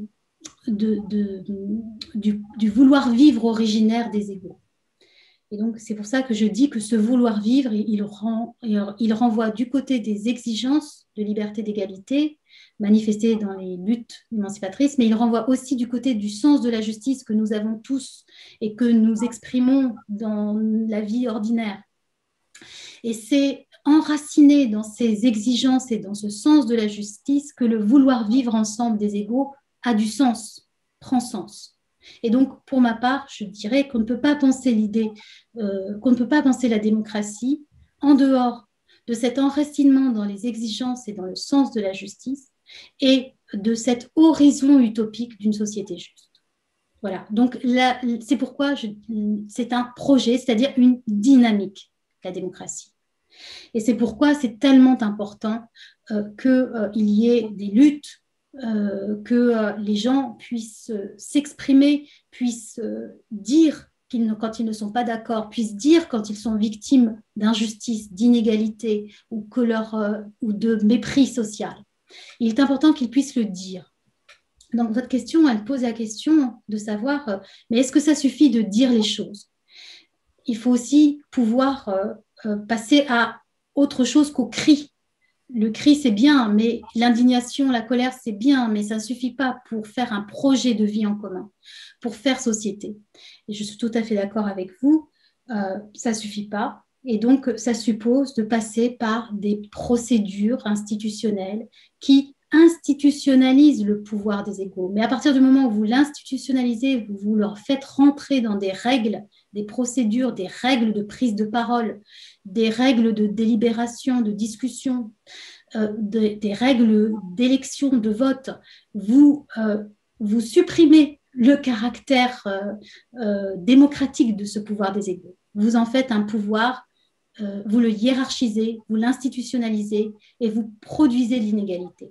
de, de, du, du vouloir vivre originaire des égaux. Et donc, c'est pour ça que je dis que ce vouloir vivre, il, rend, il renvoie du côté des exigences de liberté, d'égalité, manifestées dans les luttes émancipatrices, mais il renvoie aussi du côté du sens de la justice que nous avons tous et que nous exprimons dans la vie ordinaire. Et c'est enraciné dans ces exigences et dans ce sens de la justice que le vouloir vivre ensemble des égaux a du sens, prend sens. Et donc, pour ma part, je dirais qu'on ne peut pas penser l'idée, euh, qu'on ne peut pas penser la démocratie en dehors de cet enracinement dans les exigences et dans le sens de la justice et de cet horizon utopique d'une société juste. Voilà, donc là, c'est pourquoi je, c'est un projet, c'est-à-dire une dynamique, la démocratie. Et c'est pourquoi c'est tellement important euh, qu'il euh, y ait des luttes, euh, que euh, les gens puissent euh, s'exprimer, puissent euh, dire qu'ils ne, quand ils ne sont pas d'accord, puissent dire quand ils sont victimes d'injustice, d'inégalité ou, que leur, euh, ou de mépris social. Il est important qu'ils puissent le dire. Donc, votre question, elle pose la question de savoir, euh, mais est-ce que ça suffit de dire les choses ? Il faut aussi pouvoir euh, euh, passer à autre chose qu'au cri. Le cri, c'est bien, mais l'indignation, la colère, c'est bien, mais ça ne suffit pas pour faire un projet de vie en commun, pour faire société. Et je suis tout à fait d'accord avec vous, euh, ça ne suffit pas. Et donc, ça suppose de passer par des procédures institutionnelles qui institutionnalisent le pouvoir des égaux. Mais à partir du moment où vous l'institutionnalisez, vous, vous leur faites rentrer dans des règles, des procédures, des règles de prise de parole, des règles de délibération, de discussion, euh, de, des règles d'élection, de vote, vous, euh, vous supprimez le caractère euh, euh, démocratique de ce pouvoir des égaux. Vous en faites un pouvoir, euh, vous le hiérarchisez, vous l'institutionnalisez et vous produisez de l'inégalité.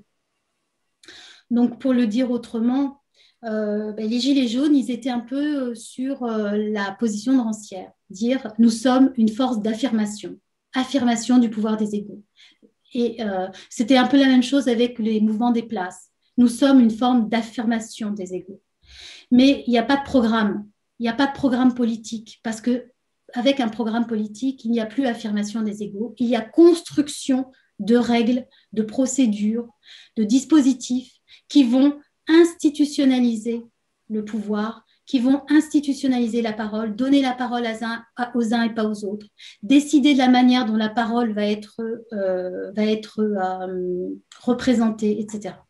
Donc, pour le dire autrement, euh, ben, les Gilets jaunes, ils étaient un peu sur euh, la position de Rancière, dire nous sommes une force d'affirmation, affirmation du pouvoir des égaux. Et euh, c'était un peu la même chose avec les mouvements des places. Nous sommes une forme d'affirmation des égaux. Mais il n'y a pas de programme, il n'y a pas de programme politique, parce que avec un programme politique, il n'y a plus affirmation des égaux, il y a construction de règles, de procédures, de dispositifs qui vont institutionnaliser le pouvoir, qui vont institutionnaliser la parole, donner la parole aux uns et pas aux autres, décider de la manière dont la parole va être, euh, va être euh, représentée, et cetera.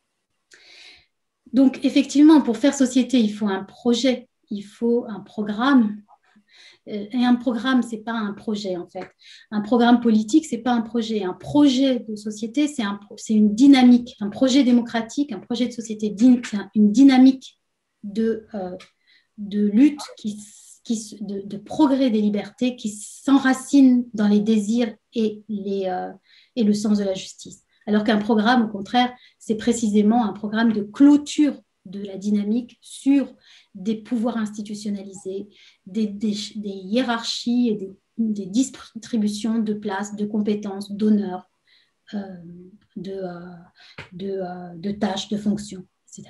Donc, effectivement, pour faire société, il faut un projet, il faut un programme. Et un programme, ce n'est pas un projet, en fait. Un programme politique, ce n'est pas un projet. Un projet de société, c'est un, c'est une dynamique. Un projet démocratique, un projet de société, c'est une dynamique de, euh, de lutte, qui, qui, de, de progrès des libertés qui s'enracine dans les désirs et, les, euh, et le sens de la justice. Alors qu'un programme, au contraire, c'est précisément un programme de clôture de la dynamique sur des pouvoirs institutionnalisés, des, des, des hiérarchies et des, des distributions de places, de compétences, d'honneurs, euh, de, euh, de, euh, de tâches, de fonctions, et cetera.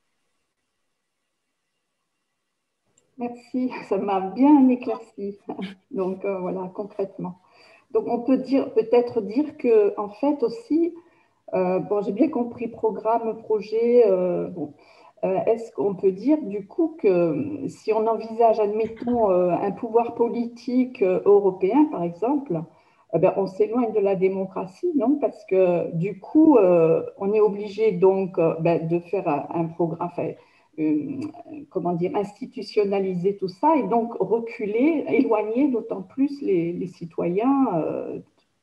Merci, ça m'a bien éclairci. Donc euh, voilà, concrètement. Donc on peut dire, peut-être dire que en fait aussi, euh, bon, j'ai bien compris programme, projet. Euh, bon, euh, est-ce qu'on peut dire du coup que si on envisage, admettons, euh, un pouvoir politique euh, européen, par exemple, eh ben, on s'éloigne de la démocratie, non? Parce que du coup, euh, on est obligé donc euh, ben, de faire un, un programme. Enfin, euh, comment dire, institutionnaliser tout ça et donc reculer, éloigner d'autant plus les, les citoyens euh,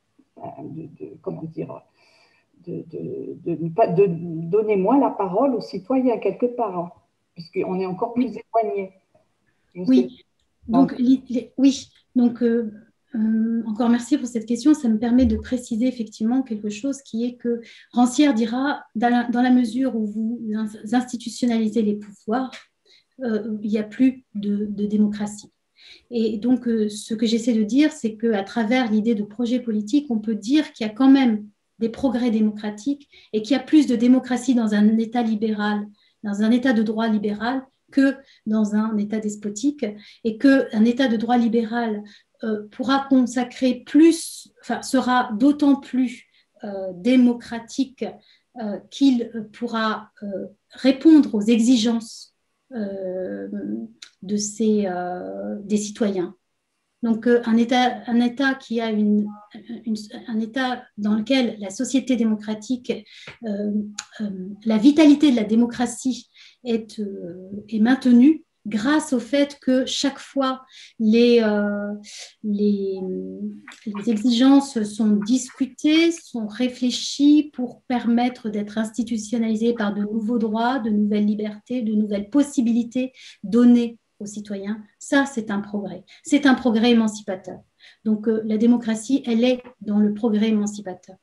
de, de, comment dire, de, de, de, de, donner moins la parole aux citoyens quelque part, puisqu'on est encore plus éloigné. Oui, donc, les, oui, donc euh, euh, encore merci pour cette question. Ça me permet de préciser effectivement quelque chose qui est que Rancière dira, dans la, dans la mesure où vous institutionnalisez les pouvoirs, euh, il n'y a plus de, de démocratie. Et donc, euh, ce que j'essaie de dire, c'est qu'à travers l'idée de projet politique, on peut dire qu'il y a quand même des progrès démocratiques et qu'il y a plus de démocratie dans un État libéral, dans un État de droit libéral, que dans un État despotique, et qu'un État de droit libéral euh, pourra consacrer plus, enfin, sera d'autant plus euh, démocratique euh, qu'il pourra euh, répondre aux exigences euh, de ces, euh, des citoyens. Donc, euh, un, État, un État qui a une, une, un État dans lequel la société démocratique, euh, euh, la vitalité de la démocratie est, euh, est maintenue grâce au fait que chaque fois les, euh, les, les exigences sont discutées, sont réfléchies pour permettre d'être institutionnalisées par de nouveaux droits, de nouvelles libertés, de nouvelles possibilités données aux citoyens. Ça, c'est un progrès. C'est un progrès émancipateur. Donc, euh, la démocratie, elle est dans le progrès émancipateur.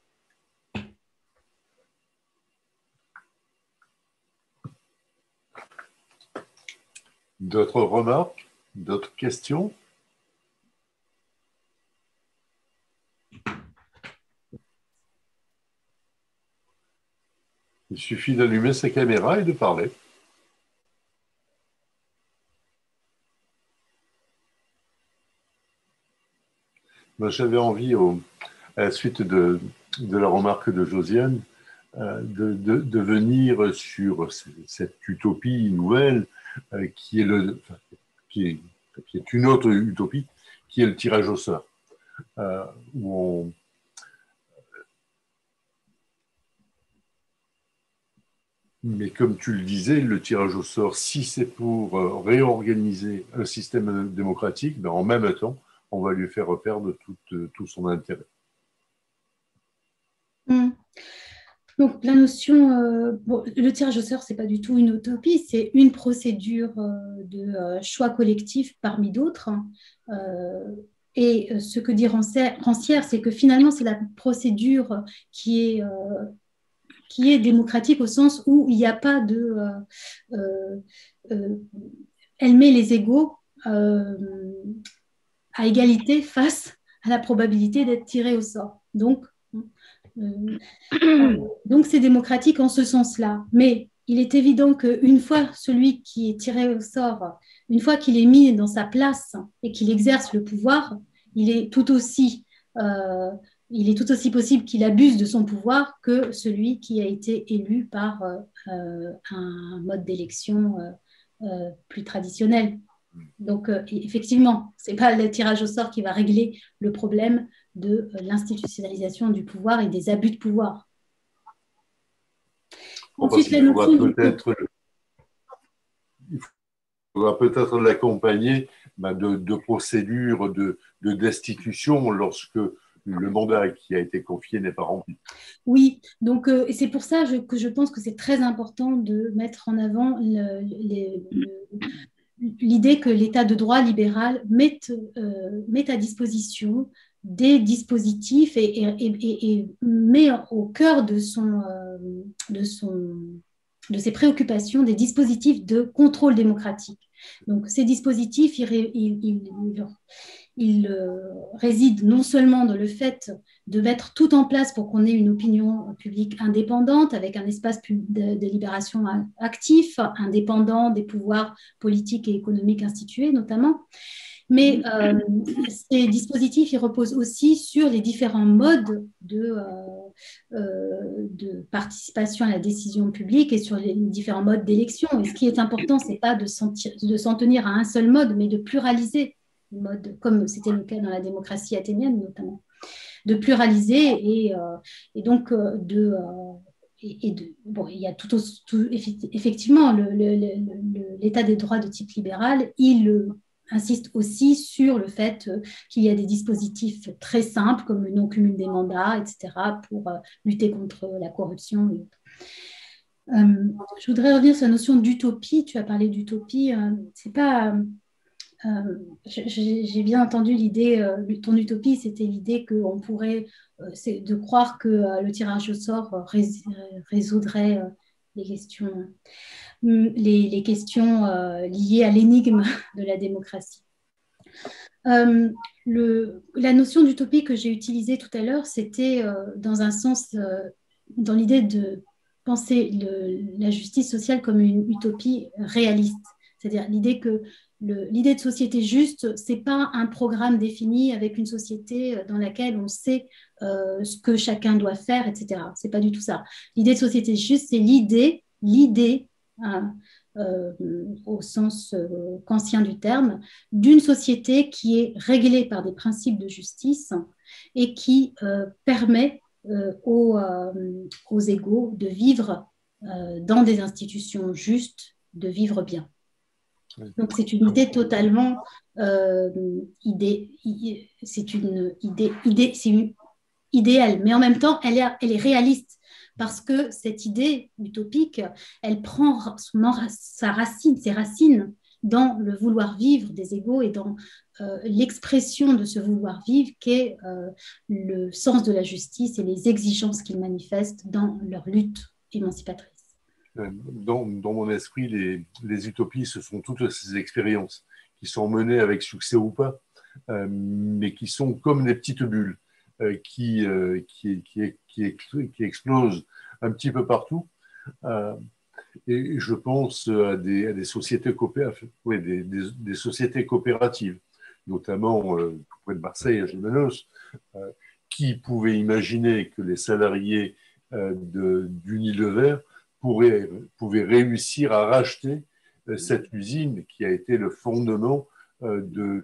D'autres remarques? D'autres questions? Il suffit d'allumer sa caméra et de parler. Moi, j'avais envie, au, à la suite de, de la remarque de Josiane, euh, de, de, de venir sur cette utopie nouvelle euh, qui, est le, qui, est, qui est une autre utopie, qui est le tirage au sort. Euh, où on, mais comme tu le disais, le tirage au sort, si c'est pour euh, réorganiser un système démocratique, ben en même temps, on va lui faire perdre tout, tout son intérêt. Mmh. Donc, la notion, euh, bon, le tirage au sort, ce n'est pas du tout une utopie, c'est une procédure euh, de euh, choix collectif parmi d'autres. Euh, et euh, ce que dit Rancière, c'est que finalement, c'est la procédure qui est, euh, qui est démocratique au sens où il n'y a pas de... Euh, euh, euh, elle met les égaux euh, à égalité face à la probabilité d'être tiré au sort. Donc, Euh, donc, c'est démocratique en ce sens-là. Mais il est évident qu'une fois celui qui est tiré au sort, une fois qu'il est mis dans sa place et qu'il exerce le pouvoir, il est tout aussi, euh, il est tout aussi possible qu'il abuse de son pouvoir que celui qui a été élu par euh, un mode d'élection euh, euh, plus traditionnel. Donc, euh, effectivement, ce n'est pas le tirage au sort qui va régler le problème de euh, l'institutionnalisation du pouvoir et des abus de pouvoir. Ensuite, la notion du peut-être, il faudra peut-être l'accompagner ben, de, de procédures de, de destitution lorsque le mandat qui a été confié n'est pas rempli. Oui, donc euh, et c'est pour ça je, que je pense que c'est très important de mettre en avant le, le, le, l'idée que l'État de droit libéral mette, euh, mette à disposition des dispositifs et, et, et, et met au cœur de, son, euh, de, son, de ses préoccupations des dispositifs de contrôle démocratique. Donc ces dispositifs, ils, ils, ils, ils euh, résident non seulement dans le fait de mettre tout en place pour qu'on ait une opinion publique indépendante, avec un espace de, de libération actif, indépendant des pouvoirs politiques et économiques institués notamment. Mais euh, ces dispositifs, ils reposent aussi sur les différents modes de, euh, euh, de participation à la décision publique et sur les différents modes d'élection. Et ce qui est important, ce n'est pas de s'en, de s'en tenir à un seul mode, mais de pluraliser le mode, comme c'était le cas dans la démocratie athénienne notamment, de pluraliser et, euh, et donc euh, de... Euh, Et, et de, bon, il y a tout, tout effectivement le, le, le, l'état des droits de type libéral, il insiste aussi sur le fait qu'il y a des dispositifs très simples comme le non-cumul des mandats, et cetera, pour lutter contre la corruption. Euh, je voudrais revenir sur la notion d'utopie. Tu as parlé d'utopie. Euh, c'est pas... Euh, j'ai bien entendu l'idée, euh, ton utopie, c'était l'idée qu'on pourrait, euh, c'est de croire que euh, le tirage au sort rés résoudrait euh, les questions, les, les questions euh, liées à l'énigme de la démocratie. Euh, le, la notion d'utopie que j'ai utilisée tout à l'heure, c'était euh, dans un sens, euh, dans l'idée de penser le, la justice sociale comme une utopie réaliste, c'est-à-dire l'idée que l'idée de société juste, ce n'est pas un programme défini avec une société dans laquelle on sait euh, ce que chacun doit faire, et cetera. Ce n'est pas du tout ça. L'idée de société juste, c'est l'idée, l'idée, hein, euh, au sens euh, qu'ancien du terme, d'une société qui est réglée par des principes de justice et qui euh, permet euh, aux, euh, aux égaux de vivre euh, dans des institutions justes, de vivre bien. Donc, c'est une idée totalement euh, idée, c'est une idée, idée c'est une idéale, mais en même temps, elle est, elle est réaliste parce que cette idée utopique, elle prend son, sa racine, ses racines dans le vouloir vivre des égaux et dans euh, l'expression de ce vouloir vivre qu'est euh, le sens de la justice et les exigences qu'ils manifestent dans leur lutte émancipatrice. Dans, dans mon esprit, les, les utopies, ce sont toutes ces expériences qui sont menées avec succès ou pas, euh, mais qui sont comme des petites bulles euh, qui, euh, qui, qui, qui, qui explosent un petit peu partout. Euh, et je pense à des, à des, sociétés, coopératives, oui, des, des, des sociétés coopératives, notamment euh, près de Marseille, à Gémenos, euh, qui pouvaient imaginer que les salariés euh, d'Unilever Pourrait, pouvait réussir à racheter euh, cette usine qui a été le fondement euh, de,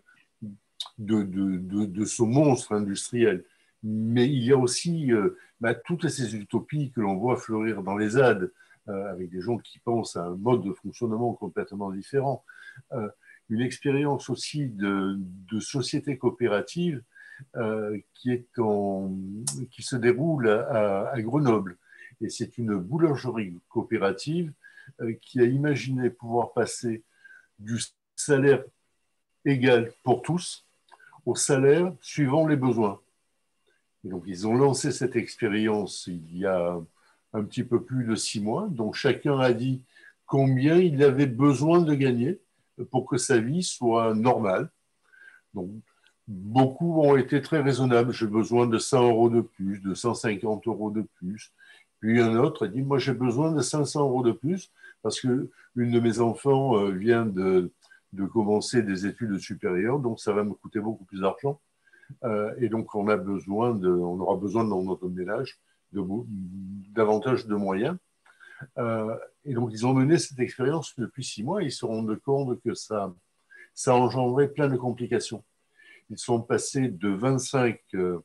de, de, de, de ce monstre industriel. Mais il y a aussi euh, bah, toutes ces utopies que l'on voit fleurir dans les Z A D, euh, avec des gens qui pensent à un mode de fonctionnement complètement différent. Euh, une expérience aussi de, de société coopérative euh, qui, est en, qui se déroule à, à Grenoble. Et c'est une boulangerie coopérative euh, qui a imaginé pouvoir passer du salaire égal pour tous au salaire suivant les besoins. Et donc, ils ont lancé cette expérience il y a un petit peu plus de six mois. Donc, chacun a dit combien il avait besoin de gagner pour que sa vie soit normale. Donc, beaucoup ont été très raisonnables. J'ai besoin de cent euros de plus, de cent cinquante euros de plus. Puis un autre a dit, moi j'ai besoin de cinq cents euros de plus parce que une de mes enfants euh, vient de, de commencer des études supérieures, donc ça va me coûter beaucoup plus d'argent. Euh, et donc on a besoin de, on aura besoin dans notre ménage de davantage de moyens. Euh, et donc ils ont mené cette expérience depuis six mois. Et ils se rendent compte que ça, ça a engendré plein de complications. Ils sont passés de vingt-cinq euh,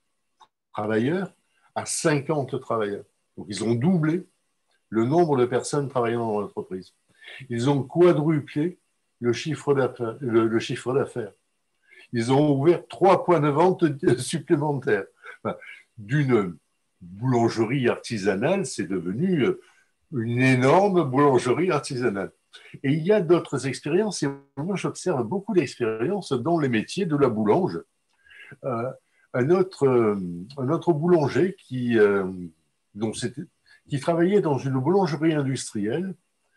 travailleurs à cinquante travailleurs. Donc, ils ont doublé le nombre de personnes travaillant dans l'entreprise. Ils ont quadruplé le chiffre d'affaires. Le, le chiffre d'affaires. Ils ont ouvert trois points de vente supplémentaires. Enfin, d'une boulangerie artisanale, c'est devenu une énorme boulangerie artisanale. Et il y a d'autres expériences, et moi j'observe beaucoup d'expériences dans les métiers de la boulange. Euh, un, autre, euh, un autre boulanger qui, euh, dont qui travaillait dans une boulangerie industrielle,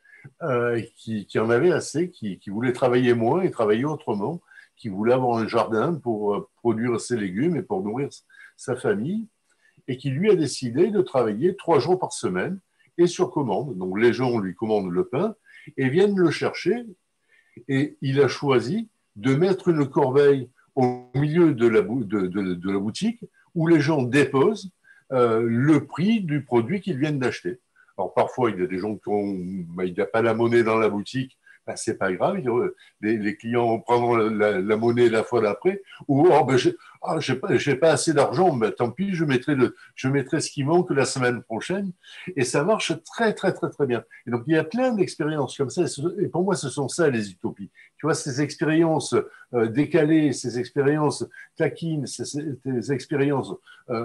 euh, qui, qui en avait assez, qui, qui voulait travailler moins et travailler autrement, qui voulait avoir un jardin pour euh, produire ses légumes et pour nourrir sa famille, et qui lui a décidé de travailler trois jours par semaine et sur commande. Donc les gens lui commandent le pain et viennent le chercher, et il a choisi de mettre une corbeille au milieu de la, de, de, de la boutique où les gens déposent euh, le prix du produit qu'ils viennent d'acheter. Alors parfois, il y a des gens qui ont, ben, il n'y a pas la monnaie dans la boutique, ben, c'est pas grave, les, les clients prendront la, la, la monnaie la fois d'après, ou oh, ben, j'ai ah, j'ai pas, j'ai pas assez d'argent, ben, tant pis, je mettrai, le, je mettrai ce qui manque la semaine prochaine, et ça marche très très très très bien. Et donc il y a plein d'expériences comme ça, et pour moi ce sont ça les utopies. Tu vois, ces expériences euh, décalées, ces expériences taquines, ces, ces expériences euh,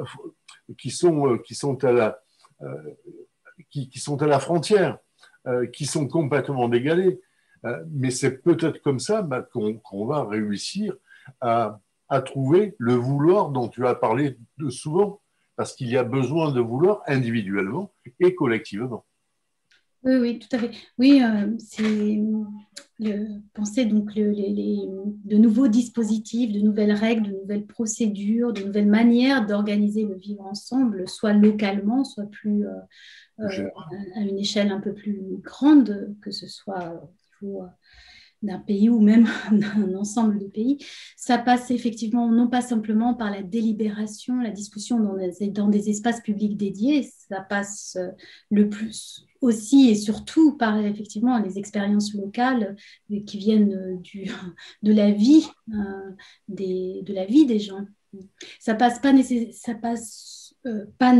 qui sont euh, qui sont à la euh, qui, qui sont à la frontière, euh, qui sont complètement dégalées. Euh, mais c'est peut-être comme ça bah, qu'on, qu'on va réussir à, à trouver le vouloir dont tu as parlé de souvent, parce qu'il y a besoin de vouloir individuellement et collectivement. Oui, oui, tout à fait. Oui, euh, c'est le, penser donc le, les, les, de nouveaux dispositifs, de nouvelles règles, de nouvelles procédures, de nouvelles manières d'organiser le vivre ensemble, soit localement, soit plus euh, euh, à une échelle un peu plus grande, que ce soit au niveau d'un pays ou même d'un ensemble de pays. Ça passe effectivement non pas simplement par la délibération, la discussion dans des, dans des espaces publics dédiés, ça passe le plus aussi et surtout par effectivement les expériences locales qui viennent du, de la vie euh, des, de la vie des gens. Ça passe pas nécessaire, ça passe euh, pas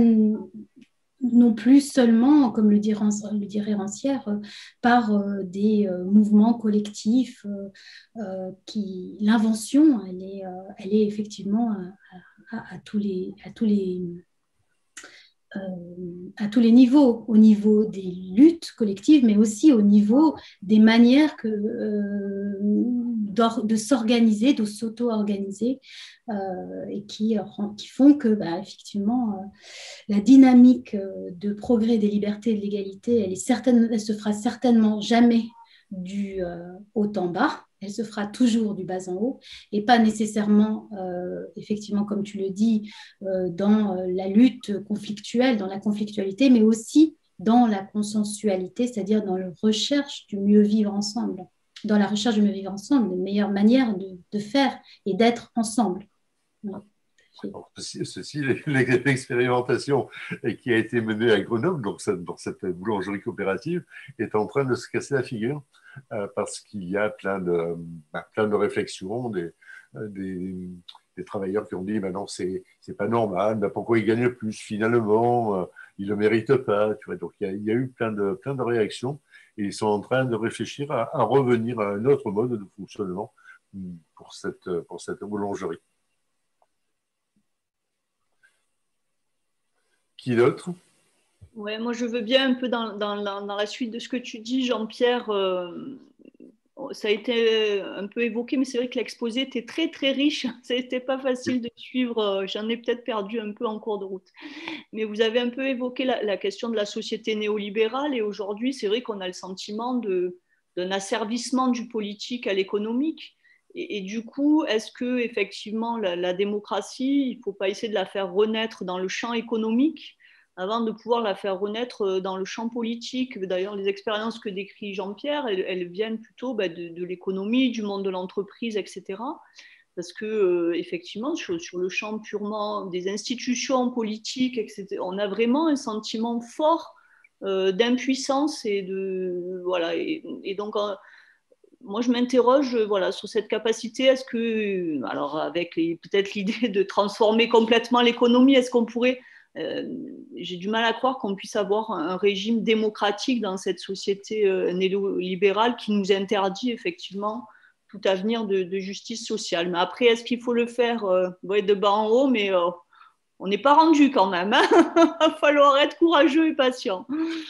non plus seulement, comme le dirait, le dirait Rancière, euh, par euh, des euh, mouvements collectifs. Euh, euh, qui, l'invention, elle est, euh, elle est effectivement à, à, à tous les, à tous les euh, à tous les niveaux, au niveau des luttes collectives, mais aussi au niveau des manières que, euh, de s'organiser, de s'auto-organiser, euh, et qui, qui font que, bah, effectivement, euh, la dynamique de progrès des libertés et de l'égalité, elle, est certaine, elle se fera certainement jamais du euh, haut en bas, elle se fera toujours du bas en haut, et pas nécessairement, euh, effectivement, comme tu le dis, euh, dans la lutte conflictuelle, dans la conflictualité, mais aussi dans la consensualité, c'est-à-dire dans la recherche du mieux vivre ensemble, dans la recherche du mieux vivre ensemble, une meilleure manière de, de faire et d'être ensemble. Ouais. Alors, ceci, ceci, l'expérimentation qui a été menée à Grenoble, donc dans cette boulangerie coopérative, est en train de se casser la figure euh, parce qu'il y a plein de, bah, plein de réflexions des, des, des travailleurs qui ont dit bah non, c'est, c'est pas normal, bah pourquoi ils gagnent plus finalement, euh, ils le méritent pas. Tu vois, donc il y, a, il y a eu plein de, plein de réactions et ils sont en train de réfléchir à, à revenir à un autre mode de fonctionnement pour cette, pour cette boulangerie. Qui d'autre? Ouais, moi je veux bien un peu dans, dans, dans la suite de ce que tu dis, Jean-Pierre. Euh, ça a été un peu évoqué, mais c'est vrai que l'exposé était très très riche. Ça n'était pas facile de suivre. J'en ai peut-être perdu un peu en cours de route. Mais vous avez un peu évoqué la, la question de la société néolibérale, et aujourd'hui, c'est vrai qu'on a le sentiment de, d'un asservissement du politique à l'économique. Et, et du coup, est-ce que effectivement la, la démocratie, il ne faut pas essayer de la faire renaître dans le champ économique avant de pouvoir la faire renaître dans le champ politique? D'ailleurs, les expériences que décrit Jean-Pierre, elles, elles viennent plutôt bah, de, de l'économie, du monde de l'entreprise, et cetera. Parce que euh, effectivement, sur, sur le champ purement des institutions politiques, et cetera, on a vraiment un sentiment fort euh, d'impuissance et de voilà. Et, et donc euh, moi, je m'interroge voilà, sur cette capacité. Est-ce que, alors avec peut-être l'idée de transformer complètement l'économie, est-ce qu'on pourrait, euh, j'ai du mal à croire qu'on puisse avoir un régime démocratique dans cette société euh, néolibérale qui nous interdit effectivement tout avenir de, de justice sociale. Mais après, est-ce qu'il faut le faire euh, ouais, de bas en haut, mais euh, on n'est pas rendu quand même. Hein. Il va falloir être courageux et patient.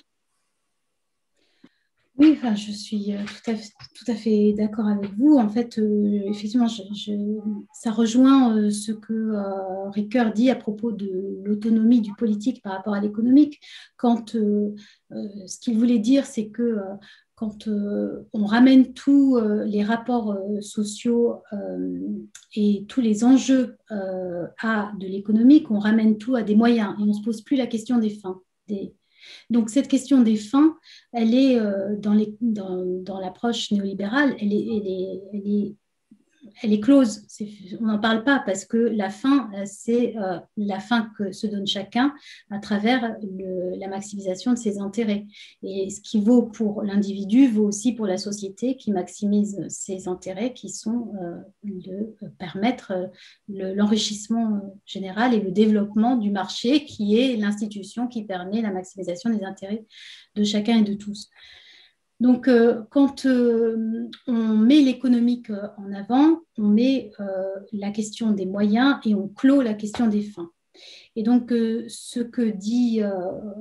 Oui, enfin, je suis euh, tout à fait, tout à fait d'accord avec vous. En fait, euh, effectivement, je, je, ça rejoint euh, ce que euh, Ricoeur dit à propos de l'autonomie du politique par rapport à l'économique. Quand euh, euh, ce qu'il voulait dire, c'est que euh, quand euh, on ramène tous euh, les rapports euh, sociaux euh, et tous les enjeux euh, à de l'économique, on ramène tout à des moyens et on ne se pose plus la question des fins, des Donc, cette question des fins, elle est euh, dans, les, dans, dans l'approche néolibérale, elle est, elle est, elle est, elle est close. C'est, on n'en parle pas parce que la fin, c'est euh, la fin que se donne chacun à travers le, la maximisation de ses intérêts. Et ce qui vaut pour l'individu vaut aussi pour la société qui maximise ses intérêts, qui sont euh, de permettre le, l'enrichissement général et le développement du marché, qui est l'institution qui permet la maximisation des intérêts de chacun et de tous. Donc, euh, quand euh, on met l'économique euh, en avant, on met euh, la question des moyens et on clôt la question des fins. Et donc, euh, ce que dit euh,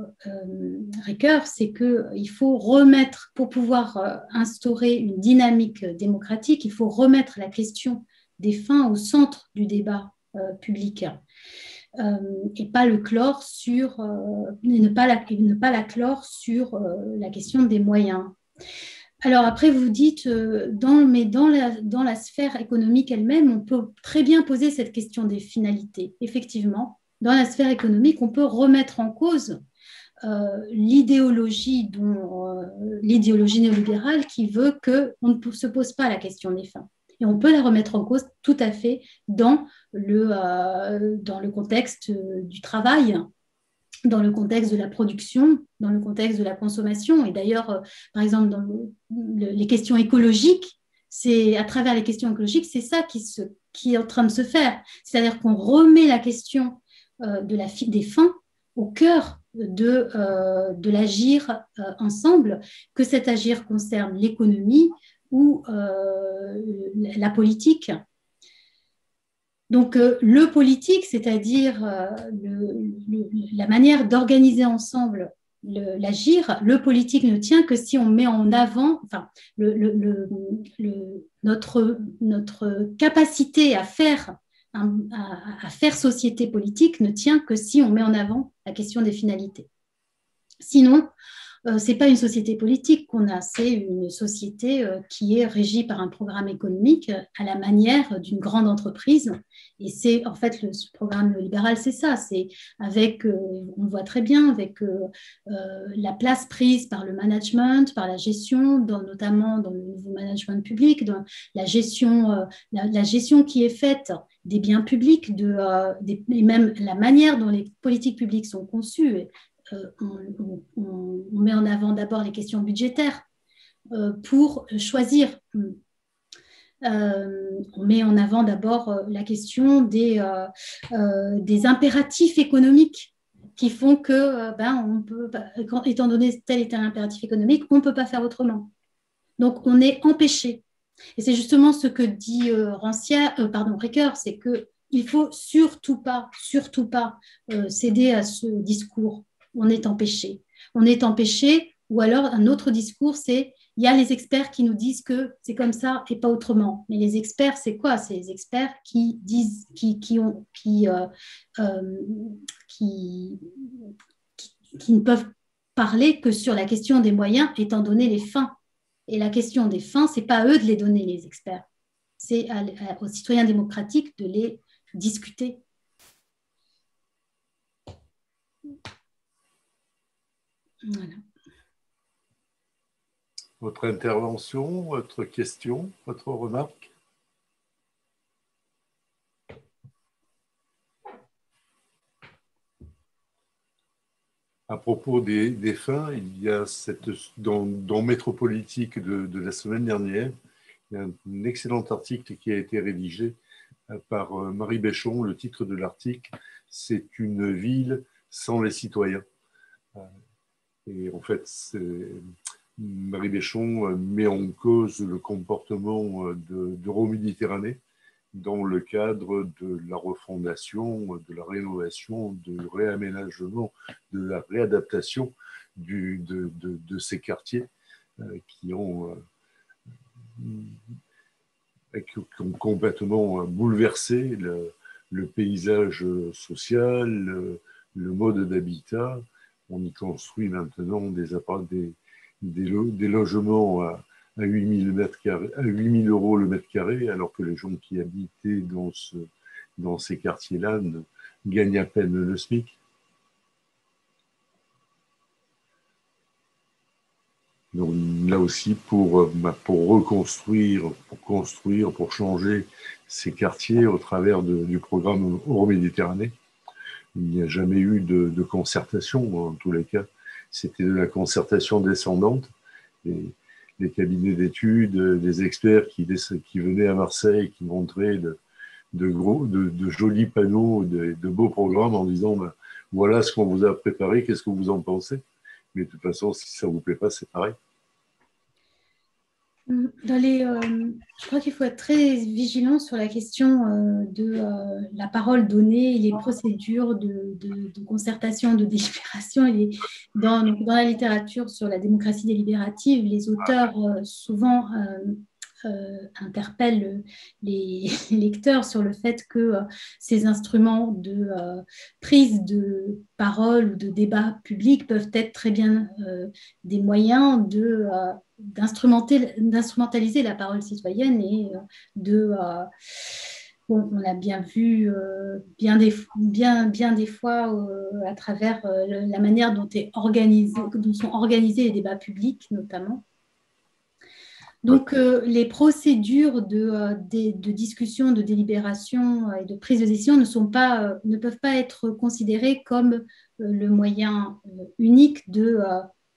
euh, Ricoeur, c'est qu'il faut remettre, pour pouvoir euh, instaurer une dynamique démocratique, il faut remettre la question des fins au centre du débat euh, public. Euh, et pas le clore sur, euh, ne, pas la, ne pas la clore sur euh, la question des moyens. Alors après, vous dites, euh, dans, mais dans la, dans la sphère économique elle-même, on peut très bien poser cette question des finalités. Effectivement, dans la sphère économique, on peut remettre en cause euh, l'idéologie, dont, euh, l'idéologie néolibérale qui veut qu'on ne se pose pas la question des fins. Et on peut la remettre en cause tout à fait dans le, euh, dans le contexte du travail, dans le contexte de la production, dans le contexte de la consommation. Et d'ailleurs, euh, par exemple, dans le, le, les questions écologiques, c'est à travers les questions écologiques, c'est ça qui, se, qui est en train de se faire. C'est-à-dire qu'on remet la question euh, de la, des fins au cœur de, euh, de l'agir euh, ensemble, que cet agir concerne l'économie ou euh, la politique. Donc, euh, le politique, c'est-à-dire euh, le, le, la manière d'organiser ensemble le, l'agir, le politique ne tient que si on met en avant, enfin, le, le, le, notre, notre capacité à faire, un, à, à faire société politique ne tient que si on met en avant la question des finalités. Sinon, Euh, ce n'est pas une société politique qu'on a, c'est une société euh, qui est régie par un programme économique euh, à la manière d'une grande entreprise. Et c'est en fait le ce programme libéral, c'est ça, c'est avec, euh, on le voit très bien, avec euh, euh, la place prise par le management, par la gestion, dans, notamment dans le nouveau management public, dans la gestion, euh, la, la gestion qui est faite des biens publics, de, euh, des, et même la manière dont les politiques publiques sont conçues. Et, Euh, on, on, on met en avant d'abord les questions budgétaires euh, pour choisir. Euh, on met en avant d'abord euh, la question des, euh, euh, des impératifs économiques qui font que, euh, ben, on peut, quand, étant donné tel et tel impératif économique, on ne peut pas faire autrement. Donc, on est empêché. Et c'est justement ce que dit euh, Rancière, euh, pardon, Ricoeur, c'est qu'il ne faut surtout pas, surtout pas euh, céder à ce discours. On est empêché. On est empêché, ou alors un autre discours, c'est il y a les experts qui nous disent que c'est comme ça et pas autrement. Mais les experts, c'est quoi? C'est les experts qui disent, qui, qui, ont, qui, euh, euh, qui, qui, qui ne peuvent parler que sur la question des moyens, étant donné les fins. Et la question des fins, ce n'est pas à eux de les donner, les experts. c'est à, à, aux citoyens démocratiques de les discuter. Voilà. Votre intervention, votre question, votre remarque? À propos des, des fins, il y a cette, dans, dans Métropolitique de, de la semaine dernière, il y a un, un excellent article qui a été rédigé par Marie Béchon. Le titre de l'article, c'est « Une ville sans les citoyens ». Et en fait, Marie Béchon met en cause le comportement de, d'Euroméditerranée dans le cadre de la refondation, de la rénovation, du réaménagement, de la réadaptation du, de, de, de ces quartiers euh, qui, ont, euh, qui ont complètement bouleversé le, le paysage social, le, le mode d'habitat. On y construit maintenant des, des, des, des logements à, à huit mille euros le mètre carré, alors que les gens qui habitaient dans, ce, dans ces quartiers-là gagnent à peine le SMIC. Donc là aussi, pour, pour reconstruire, pour construire, pour changer ces quartiers au travers de, du programme Euroméditerranée, il n'y a jamais eu de, de concertation, en tous les cas. C'était de la concertation descendante. Et les cabinets d'études, des experts qui, qui venaient à Marseille, qui montraient de, de, gros, de, de jolis panneaux, de, de beaux programmes en disant ben, voilà ce qu'on vous a préparé, qu'est-ce que vous en pensez? Mais de toute façon, si ça ne vous plaît pas, c'est pareil. Dans les, euh, je crois qu'il faut être très vigilant sur la question euh, de euh, la parole donnée et les procédures de, de, de concertation, de délibération. Et dans, dans la littérature sur la démocratie délibérative, les auteurs euh, souvent euh, euh, interpellent les, les lecteurs sur le fait que euh, ces instruments de euh, prise de parole ou de débat public peuvent être très bien euh, des moyens de... Euh, d'instrumentaliser la parole citoyenne et de... Euh, bon, on a bien vu euh, bien, des, bien, bien des fois euh, à travers euh, la manière dont, est organisé, dont sont organisés les débats publics, notamment. Donc, euh, les procédures de, euh, de, de discussion, de délibération et de prise de décision ne, sont pas, euh, ne peuvent pas être considérées comme euh, le moyen euh, unique de... Euh,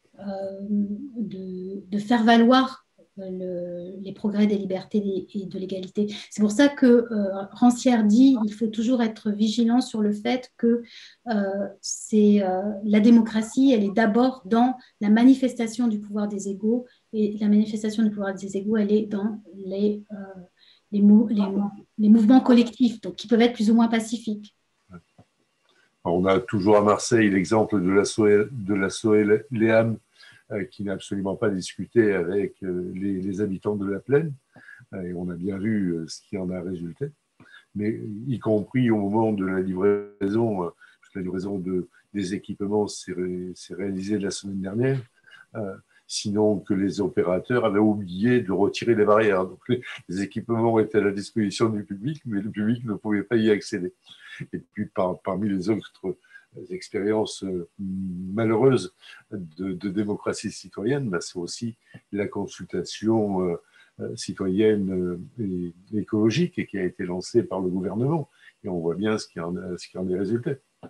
De, de faire valoir le, les progrès des libertés et de l'égalité. C'est pour ça que euh, Rancière dit qu'il faut toujours être vigilant sur le fait que euh, c'est, euh, la démocratie, elle est d'abord dans la manifestation du pouvoir des égaux, et la manifestation du pouvoir des égaux, elle est dans les, euh, les, mou les, les mouvements collectifs, donc qui peuvent être plus ou moins pacifiques. On a toujours à Marseille l'exemple de la Soé-Léam qui n'a absolument pas discuté avec les, les habitants de la Plaine. Et on a bien vu ce qui en a résulté. Mais y compris au moment de la livraison, la livraison de, des équipements s'est ré, réalisée la semaine dernière, euh, sinon que les opérateurs avaient oublié de retirer les barrières. Donc les, les équipements étaient à la disposition du public, mais le public ne pouvait pas y accéder. Et puis par, parmi les autres expériences malheureuses de, de démocratie citoyenne, bah, c'est aussi la consultation euh, citoyenne et écologique et qui a été lancée par le gouvernement. Et on voit bien ce qui en, ce qui en est résulté.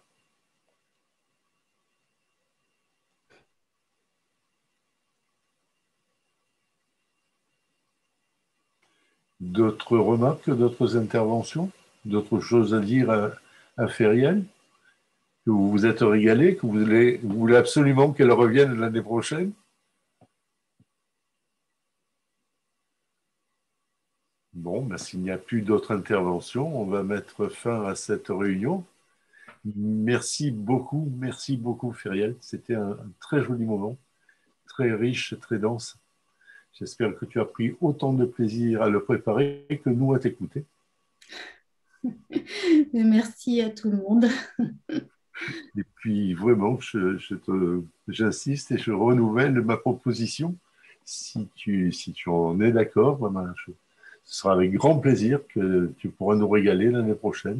D'autres remarques, d'autres interventions, d'autres choses à dire à, à Feriel? Que vous vous êtes régalé, que vous voulez, vous voulez absolument qu'elle revienne l'année prochaine? Bon, ben, s'il n'y a plus d'autres interventions, on va mettre fin à cette réunion. Merci beaucoup, merci beaucoup Feriel. C'était un, un très joli moment, très riche, très dense. J'espère que tu as pris autant de plaisir à le préparer que nous à t'écouter. Merci à tout le monde. Et puis vraiment, je, je te, j'insiste et je renouvelle ma proposition. Si tu, si tu en es d'accord, ben, je, ce sera avec grand plaisir que tu pourras nous régaler l'année prochaine.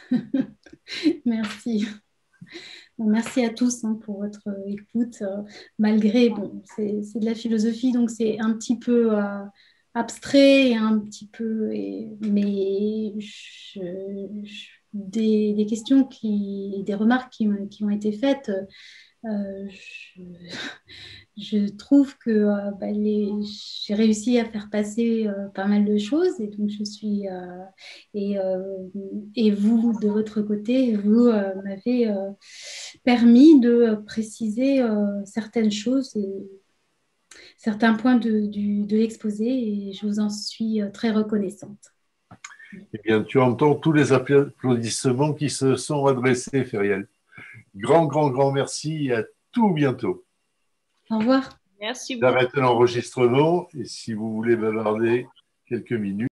Merci. Bon, merci à tous hein, pour votre écoute. Euh, malgré, bon, c'est de la philosophie, donc c'est un petit peu euh, abstrait, et un petit peu, et, mais je, je, des, des questions, qui, des remarques qui, qui ont été faites, euh, je, je trouve que euh, bah, j'ai réussi à faire passer euh, pas mal de choses, et donc je suis euh, et, euh, et vous de votre côté vous euh, m'avez euh, permis de préciser euh, certaines choses et certains points de, du, de l'exposé, et je vous en suis euh, très reconnaissante. Eh bien, tu entends tous les applaudissements qui se sont adressés, Feriel. Grand, grand, grand merci et à tout bientôt. Au revoir. Merci beaucoup. J'arrête l'enregistrement et si vous voulez bavarder quelques minutes.